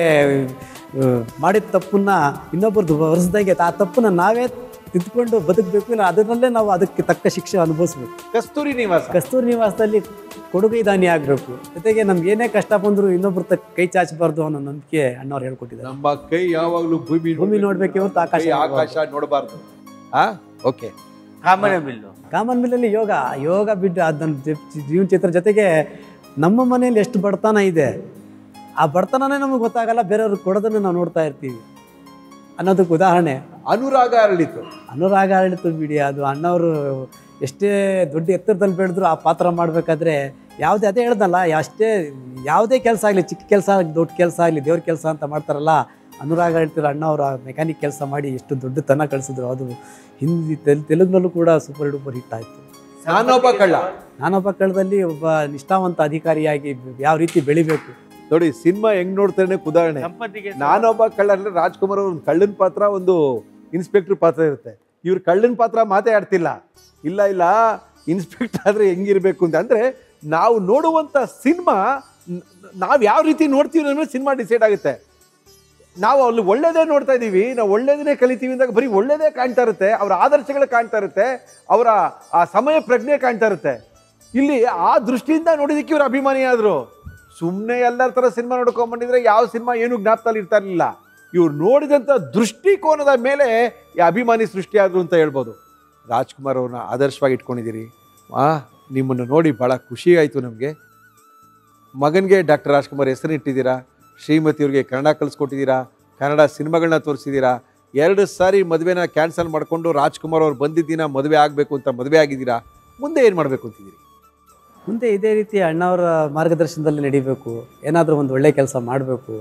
ಮಾಡಿದ ತಪ್ಪನ್ನ ಇನ್ನೊಬ್ಬರದ್ದು ಹೊರಿಸ್ದಾಗೆ ಆ ತಪ್ಪನ್ನ ನಾವೇ ತಿದ್ದುಕೊಂಡು ಬದುಕಬೇಕು, ಇಲ್ಲ ಅದರಲ್ಲೇ ನಾವು ಅದಕ್ಕೆ ತಕ್ಕ ಶಿಕ್ಷೆ ಅನುಭವಿಸ್ಬೇಕು. ಕಸ್ತೂರಿ ನಿವಾಸ, ಕಸ್ತೂರಿ ನಿವಾಸದಲ್ಲಿ ಕೊಡುಗೈ ದಾನಿ ಆಗಬೇಕು. ಜೊತೆಗೆ ನಮ್ಗೆ ಏನೇ ಕಷ್ಟ ಬಂದರೂ ಇನ್ನೊಬ್ರ ತಕ್ಕ ಕೈ ಚಾಚಬಾರ್ದು ಅನ್ನೋ ನಂಬಿಕೆ ಅಣ್ಣವ್ರು ಹೇಳ್ಕೊಟ್ಟಿದ್ದಾರೆ. ನಮ್ಮ ಕೈ ಯಾವಾಗಲೂ ಭೂಮಿ ಭೂಮಿ ನೋಡ್ಬೇಕು ಇವತ್ತು, ಆಕಾಶ ಆಕಾಶ ನೋಡಬಾರ್ದು. ಆ ಓಕೆ. ಕಾಮನ ಬಿಲ್ಲು, ಕಾಮನ್ ಮಿಲ್ಲಲ್ಲಿ ಯೋಗ ಯೋಗ ಬಿಟ್ಟು ಅದನ್ನ ಜೀವನ ಚಿತ್ರ ಜೊತೆಗೆ ನಮ್ಮ ಮನೆಯಲ್ಲಿ ಎಷ್ಟು ಬಡತನ ಇದೆ, ಆ ಬಡತನನೇ ನಮಗೆ ಗೊತ್ತಾಗಲ್ಲ, ಬೇರೆಯವ್ರಿಗೆ ಕೊಡೋದನ್ನು ನಾವು ನೋಡ್ತಾ ಇರ್ತೀವಿ ಅನ್ನೋದಕ್ಕೆ ಉದಾಹರಣೆ ಅನುರಾಗ ಅರಳಿತು. ಅನುರಾಗ ಅರಳಿತು ಬಿಡಿ. ಅದು ಅಣ್ಣವರು ಎಷ್ಟೇ ದೊಡ್ಡ ಎತ್ತರದಲ್ಲಿ ಬೆಳೆದ್ರು ಆ ಪಾತ್ರ ಮಾಡಬೇಕಾದ್ರೆ ಯಾವುದೇ, ಅದೇ ಹೇಳ್ದಲ್ಲ, ಅಷ್ಟೇ ಯಾವುದೇ ಕೆಲಸ ಆಗಲಿ, ಚಿಕ್ಕ ಕೆಲಸ ಆಗಲಿ, ದೊಡ್ಡ ಕೆಲಸ ಆಗಲಿ, ದೇವ್ರ ಕೆಲಸ ಅಂತ ಮಾಡ್ತಾರಲ್ಲ, ಅನುರಾಗ ಹೇಳ್ತಿರೋ ಅಣ್ಣವರು ಆ ಮೆಕ್ಯಾನಿಕ್ ಕೆಲಸ ಮಾಡಿ ಎಷ್ಟು ದೊಡ್ಡತನ ಕಳಿಸಿದ್ರು. ಅದು ಹಿಂದಿ ತೆಲ್ ತೆಲುಗಿನಲ್ಲೂ ಕೂಡ ಸೂಪರ್ ಡೂಪರ್ ಹಿಟ್ ಆಯಿತು. ನಾನೊಬ್ಬ ಕಳ್ಳ, ನಾನೊಬ್ಬ ಕಳ್ಳದಲ್ಲಿ ಒಬ್ಬ ನಿಷ್ಠಾವಂತ ಅಧಿಕಾರಿಯಾಗಿ ಯಾವ ರೀತಿ ಬೆಳಿಬೇಕು, ನೋಡಿ ಸಿನಿಮಾ ಹೆಂಗ್ ನೋಡ್ತಾನೆ ಉದಾಹರಣೆ. ದಂಪತಿಗೆ ನಾನೊಬ್ಬ ಕಳ್ಳ ಅಂದ್ರೆ ರಾಜ್ಕುಮಾರ್ ಅವ್ರ ಒಂದು ಕಳ್ಳನ ಪಾತ್ರ, ಒಂದು ಇನ್ಸ್ಪೆಕ್ಟರ್ ಪಾತ್ರ ಇರುತ್ತೆ. ಇವ್ರು ಕಳ್ಳನ ಪಾತ್ರ ಮಾತೇ ಆಡ್ತಿಲ್ಲ. ಇಲ್ಲ ಇಲ್ಲ ಇನ್ಸ್ಪೆಕ್ಟರ್ ಆದ್ರೆ ಹೆಂಗಿರ್ಬೇಕು ಅಂತ. ಅಂದ್ರೆ ನಾವು ನೋಡುವಂತ ಸಿನಿಮಾ ನಾವ್ ಯಾವ ರೀತಿ ನೋಡ್ತೀವಿ ಅನ್ನೋದು ಸಿನಿಮಾ ಡಿಸೈಡ್ ಆಗುತ್ತೆ. ನಾವು ಅಲ್ಲಿ ಒಳ್ಳೇದೇ ನೋಡ್ತಾ ಇದೀವಿ, ನಾವು ಒಳ್ಳೇದನ್ನೇ ಕಲಿತೀವಿ ಅಂದಾಗ ಬರೀ ಒಳ್ಳೇದೇ ಕಾಣ್ತಾ ಇರುತ್ತೆ, ಅವರ ಆದರ್ಶಗಳು ಕಾಣ್ತಾ ಇರುತ್ತೆ, ಅವರ ಆ ಸಮಯ ಪ್ರಜ್ಞೆ ಕಾಣ್ತಾ ಇರುತ್ತೆ. ಇಲ್ಲಿ ಆ ದೃಷ್ಟಿಯಿಂದ ನೋಡಿದಕ್ಕೆ ಇವ್ರು ಅಭಿಮಾನಿ ಆದ್ರು. ಸುಮ್ಮನೆ ಎಲ್ಲರ ಥರ ಸಿನಿಮಾ ನೋಡ್ಕೊಂಡ್ಬಂದಿದ್ರೆ ಯಾವ ಸಿನಿಮಾ ಏನು ಜ್ಞಾಪಕದಲ್ಲಿ ಇರ್ತಾ ಇರಲಿಲ್ಲ. ಇವ್ರು ನೋಡಿದಂಥ ದೃಷ್ಟಿಕೋನದ ಮೇಲೆ ಈ ಅಭಿಮಾನಿ ಸೃಷ್ಟಿಯಾದ್ರು ಅಂತ ಹೇಳ್ಬೋದು. ರಾಜ್ಕುಮಾರ್ ಅವ್ರನ್ನ ಆದರ್ಶವಾಗಿ ಇಟ್ಕೊಂಡಿದ್ದೀರಿ. ಆ ನಿಮ್ಮನ್ನು ನೋಡಿ ಭಾಳ ಖುಷಿ ಆಯಿತು ನಮಗೆ. ಮಗನಿಗೆ ಡಾಕ್ಟರ್ ರಾಜ್ಕುಮಾರ್ ಹೆಸರು ಇಟ್ಟಿದ್ದೀರಾ, ಶ್ರೀಮತಿಯವ್ರಿಗೆ ಕನ್ನಡ ಕಲಿಸ್ಕೊಟ್ಟಿದ್ದೀರಾ, ಕನ್ನಡ ಸಿನಿಮಾಗಳನ್ನ ತೋರಿಸಿದ್ದೀರಾ. ಎರಡು ಸಾರಿ ಮದುವೆನ ಕ್ಯಾನ್ಸಲ್ ಮಾಡಿಕೊಂಡು ರಾಜ್ಕುಮಾರ್ ಅವ್ರು ಬಂದಿದ್ದೀನ ಮದುವೆ ಆಗಬೇಕು ಅಂತ ಮದುವೆ ಆಗಿದ್ದೀರಾ. ಮುಂದೆ ಏನು ಮಾಡಬೇಕು ಅಂತಿದ್ದೀರಿ? ಮುಂದೆ ಇದೇ ರೀತಿ ಅಣ್ಣವರ ಮಾರ್ಗದರ್ಶನದಲ್ಲಿ ನಡಿಬೇಕು, ಏನಾದರೂ ಒಂದು ಒಳ್ಳೆ ಕೆಲಸ ಮಾಡಬೇಕು,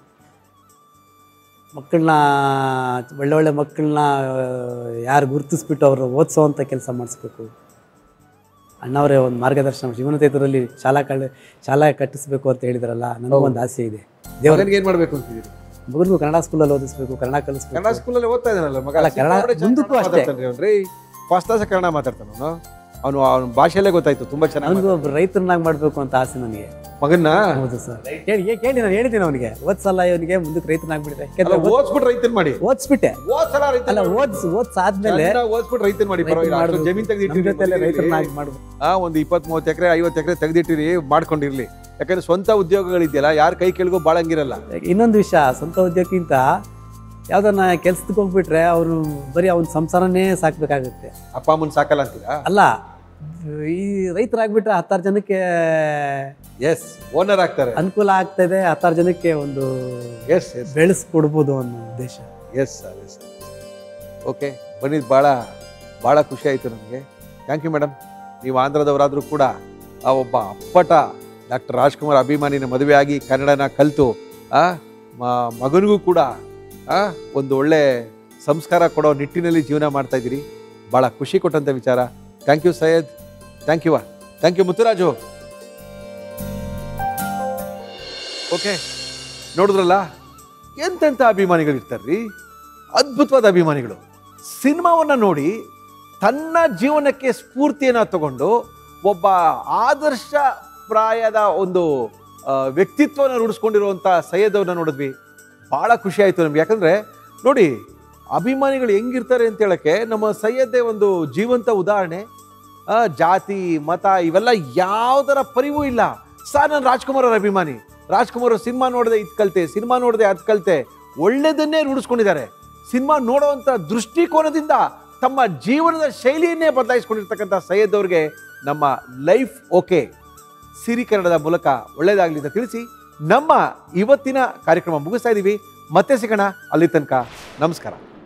ಮಕ್ಕಳನ್ನ ಒಳ್ಳೆ ಒಳ್ಳೆ ಮಕ್ಕಳನ್ನ ಯಾರು ಗುರುತಿಸ್ಬಿಟ್ಟು ಅವರು ಓದಿಸೋವಂಥ ಕೆಲಸ ಮಾಡಿಸ್ಬೇಕು. ಅಣ್ಣವರೇ ಒಂದು ಮಾರ್ಗದರ್ಶನ ಜೀವನೋತ್ತೇತದಲ್ಲಿ ಶಾಲಾ ಕಳೆ ಶಾಲಾ ಕಟ್ಟಿಸ್ಬೇಕು ಅಂತ ಹೇಳಿದ್ರಲ್ಲ, ನನಗೊಂದು ಆಸೆ ಇದೆ. ದೇವರಿಗೆ ಏನು ಮಾಡಬೇಕು ಅಂತಿದ್ದೀರಿ? ಮಗನಿಗೂ ಕನ್ನಡ ಸ್ಕೂಲಲ್ಲಿ ಓದಿಸ್ಬೇಕು, ಕನ್ನಡ ಕಲಿಸ್ಬೇಕು. ಕನ್ನಡ ಸ್ಕೂಲಲ್ಲಿ ಓದ್ತಾ ಇದ್ದಾನಲ್ಲ ಮಗ, ಅಲ್ಲ, ಕನ್ನಡ ಮುಂದಕ್ಕೂ ಅಷ್ಟೇ. ರೀ ಫಸ್ಟ್ ಕ್ಲಾಸ್ ಕನ್ನಡ ಮಾತಾಡ್ತಾನ ಅವನು. ಅವನು ಅವನ ಭಾಷೆಯಲ್ಲೇ ಗೊತ್ತಾಯ್ತು ತುಂಬ ಚೆನ್ನಾಗಿ. ಅವನಿಗೂ ಒಬ್ಬ ರೈತರನ್ನಾಗಿ ಮಾಡಬೇಕು ಅಂತ ಆಸೆ ನನಗೆ. ಮಗನ್ನ ಹೌದು ಸರ್, ಕೇಳಿ ಕೇಳಿ ನಾನು ಹೇಳಿದ್ದೀನಿ ಅವನಿಗೆ, ಓದ್ಸಲ್ಲ ಇವನಿಗೆ ಮುಂದಕ್ಕೆ ರೈತನಾಗ್ಬಿಡಿದೆ. ಯಾಕೆಂದ್ರೆ ಓದ್ಸ್ಬಿಟ್ಟು ರೈತನ್ ಮಾಡಿ ಓದಿಸ್ಬಿಟ್ಟೆ ಓದ್ಸಲ ಅಲ್ಲ ಓದ್ಸ್ ಓದ್ಸಾದ್ಮೇಲೆ ಓದ್ಸ್ಬಿಟ್ಟು ರೈತನ್ ಮಾಡಿ ಪರವಾಗಿಲ್ಲ. ಜಮೀನ್ ತೆಗೆದಿಟ್ಟಿರಿ, ರೈತರನ್ನಾಗಿ ಮಾಡ್ಬೇಕು. ಆ ಒಂದು ಇಪ್ಪತ್ತ್ ಮೂವತ್ತು ಎಕರೆ ಐವತ್ತು ಎಕರೆ ತೆಗೆದಿಟ್ಟಿರಿ, ಮಾಡ್ಕೊಂಡಿರ್ಲಿ. ಯಾಕಂದ್ರೆ ಸ್ವಂತ ಉದ್ಯೋಗಗಳಿದೆಯಲ್ಲ, ಯಾರ ಕೈ ಕೆಳಗೂ ಬಾಳಂಗಿರಲ್ಲ. ಇನ್ನೊಂದು ವಿಷಯ, ಸ್ವಂತ ಉದ್ಯೋಗಕ್ಕಿಂತ ಯಾವ್ದನ್ನ ಕೆಲ್ಸಕ್ಕೆ ಹೋಗ್ಬಿಟ್ರೆ ಅವನು ಬರೀ ಅವನ ಸಂಸಾರನೇ ಸಾಕ್ಬೇಕಾಗುತ್ತೆ. ಅಪ್ಪ ಅಮ್ಮನ್ ಸಾಕಲ್ಲ ಅಂತೀರಾ? ಅಲ್ಲ, ಈ ರೈತರಾಗ್ಬಿಟ್ರೆ ಹತ್ತಾರು ಜನಕ್ಕೆ ಎಸ್ ಓನರ್ ಆಗ್ತಾರೆ, ಅನುಕೂಲ ಆಗ್ತದೆ, ಹತ್ತಾರು ಜನಕ್ಕೆ ಒಂದು ಎಸ್ ಎಸ್ ಬೆಳೆಸ್ಕೊಡ್ಬೋದು ಅನ್ನೋ ಉದ್ದೇಶ. Yes sir yes sir okay, ಬಂದಿದ್ದು ಭಾಳ ಭಾಳ ಖುಷಿ ಆಯಿತು ನಮಗೆ. Thank you madam. ನೀವು ಆಂಧ್ರದವರಾದರೂ ಕೂಡ ಆ ಒಬ್ಬ ಅಪ್ಪಟ ಡಾಕ್ಟರ್ ರಾಜ್ಕುಮಾರ್ ಅಭಿಮಾನಿನ ಮದುವೆ ಆಗಿ ಕನ್ನಡನ ಕಲಿತು ಆ ಮಗನಿಗೂ ಕೂಡ ಆ ಒಂದು ಒಳ್ಳೆ ಸಂಸ್ಕಾರ ಕೊಡೋ ನಿಟ್ಟಿನಲ್ಲಿ ಜೀವನ ಮಾಡ್ತಾ ಇದ್ದೀರಿ. ಭಾಳ ಖುಷಿ ಕೊಟ್ಟಂಥ ವಿಚಾರ. Thank you Syed, thank you thank you Muthuraju. Okay, ನೋಡಿದ್ರಲ್ಲ ಎಂತೆಂಥ ಅಭಿಮಾನಿಗಳು ಇರ್ತಾರ್ರಿ, ಅದ್ಭುತವಾದ ಅಭಿಮಾನಿಗಳು. ಸಿನಿಮಾವನ್ನು ನೋಡಿ ತನ್ನ ಜೀವನಕ್ಕೆ ಸ್ಫೂರ್ತಿಯನ್ನು ತಗೊಂಡು ಒಬ್ಬ ಆದರ್ಶ ಪ್ರಾಯದ ಒಂದು ವ್ಯಕ್ತಿತ್ವನ ರೂಢಿಸ್ಕೊಂಡಿರುವಂಥ ಸೈಯದ್ ಅವ್ರನ್ನ ನೋಡಿದ್ವಿ. ಭಾಳ ಖುಷಿ ಆಯಿತು ನಮ್ಗೆ. ಯಾಕಂದರೆ ನೋಡಿ, ಅಭಿಮಾನಿಗಳು ಹೆಂಗಿರ್ತಾರೆ ಅಂತ ಹೇಳೋಕ್ಕೆ ನಮ್ಮ ಸೈಯದ್ದೇ ಒಂದು ಜೀವಂತ ಉದಾಹರಣೆ. ಜಾತಿ ಮತ ಇವೆಲ್ಲ ಯಾವುದರ ಪರಿವೂ ಇಲ್ಲ. ಸರ್ ನಾನು ರಾಜ್ಕುಮಾರ್ ಅವ್ರ ಅಭಿಮಾನಿ, ರಾಜ್ಕುಮಾರ್ ಅವ್ರ ಸಿನಿಮಾ ನೋಡದೆ ಇದು ಕಲಿತೆ, ಸಿನಿಮಾ ನೋಡದೆ ಅದು ಕಲಿತೆ, ಒಳ್ಳೆಯದನ್ನೇ ರೂಢಿಸ್ಕೊಂಡಿದ್ದಾರೆ. ಸಿನಿಮಾ ನೋಡುವಂಥ ದೃಷ್ಟಿಕೋನದಿಂದ ತಮ್ಮ ಜೀವನದ ಶೈಲಿಯನ್ನೇ ಬದಲಾಯಿಸ್ಕೊಂಡಿರ್ತಕ್ಕಂಥ ಸೈಯದ್ ಅವ್ರಿಗೆ ನಮ್ಮ ಲೈಫ್ ಓಕೆ ಸಿರಿ ಕನ್ನಡದ ಮೂಲಕ ಒಳ್ಳೆಯದಾಗಲಿ ಅಂತ ತಿಳಿಸಿ ನಮ್ಮ ಇವತ್ತಿನ ಕಾರ್ಯಕ್ರಮ ಮುಗಿಸ್ತಾ ಇದ್ದೀವಿ. ಮತ್ತೆ ಸಿಗೋಣ, ಅಲ್ಲಿ ತನಕ ನಮಸ್ಕಾರ.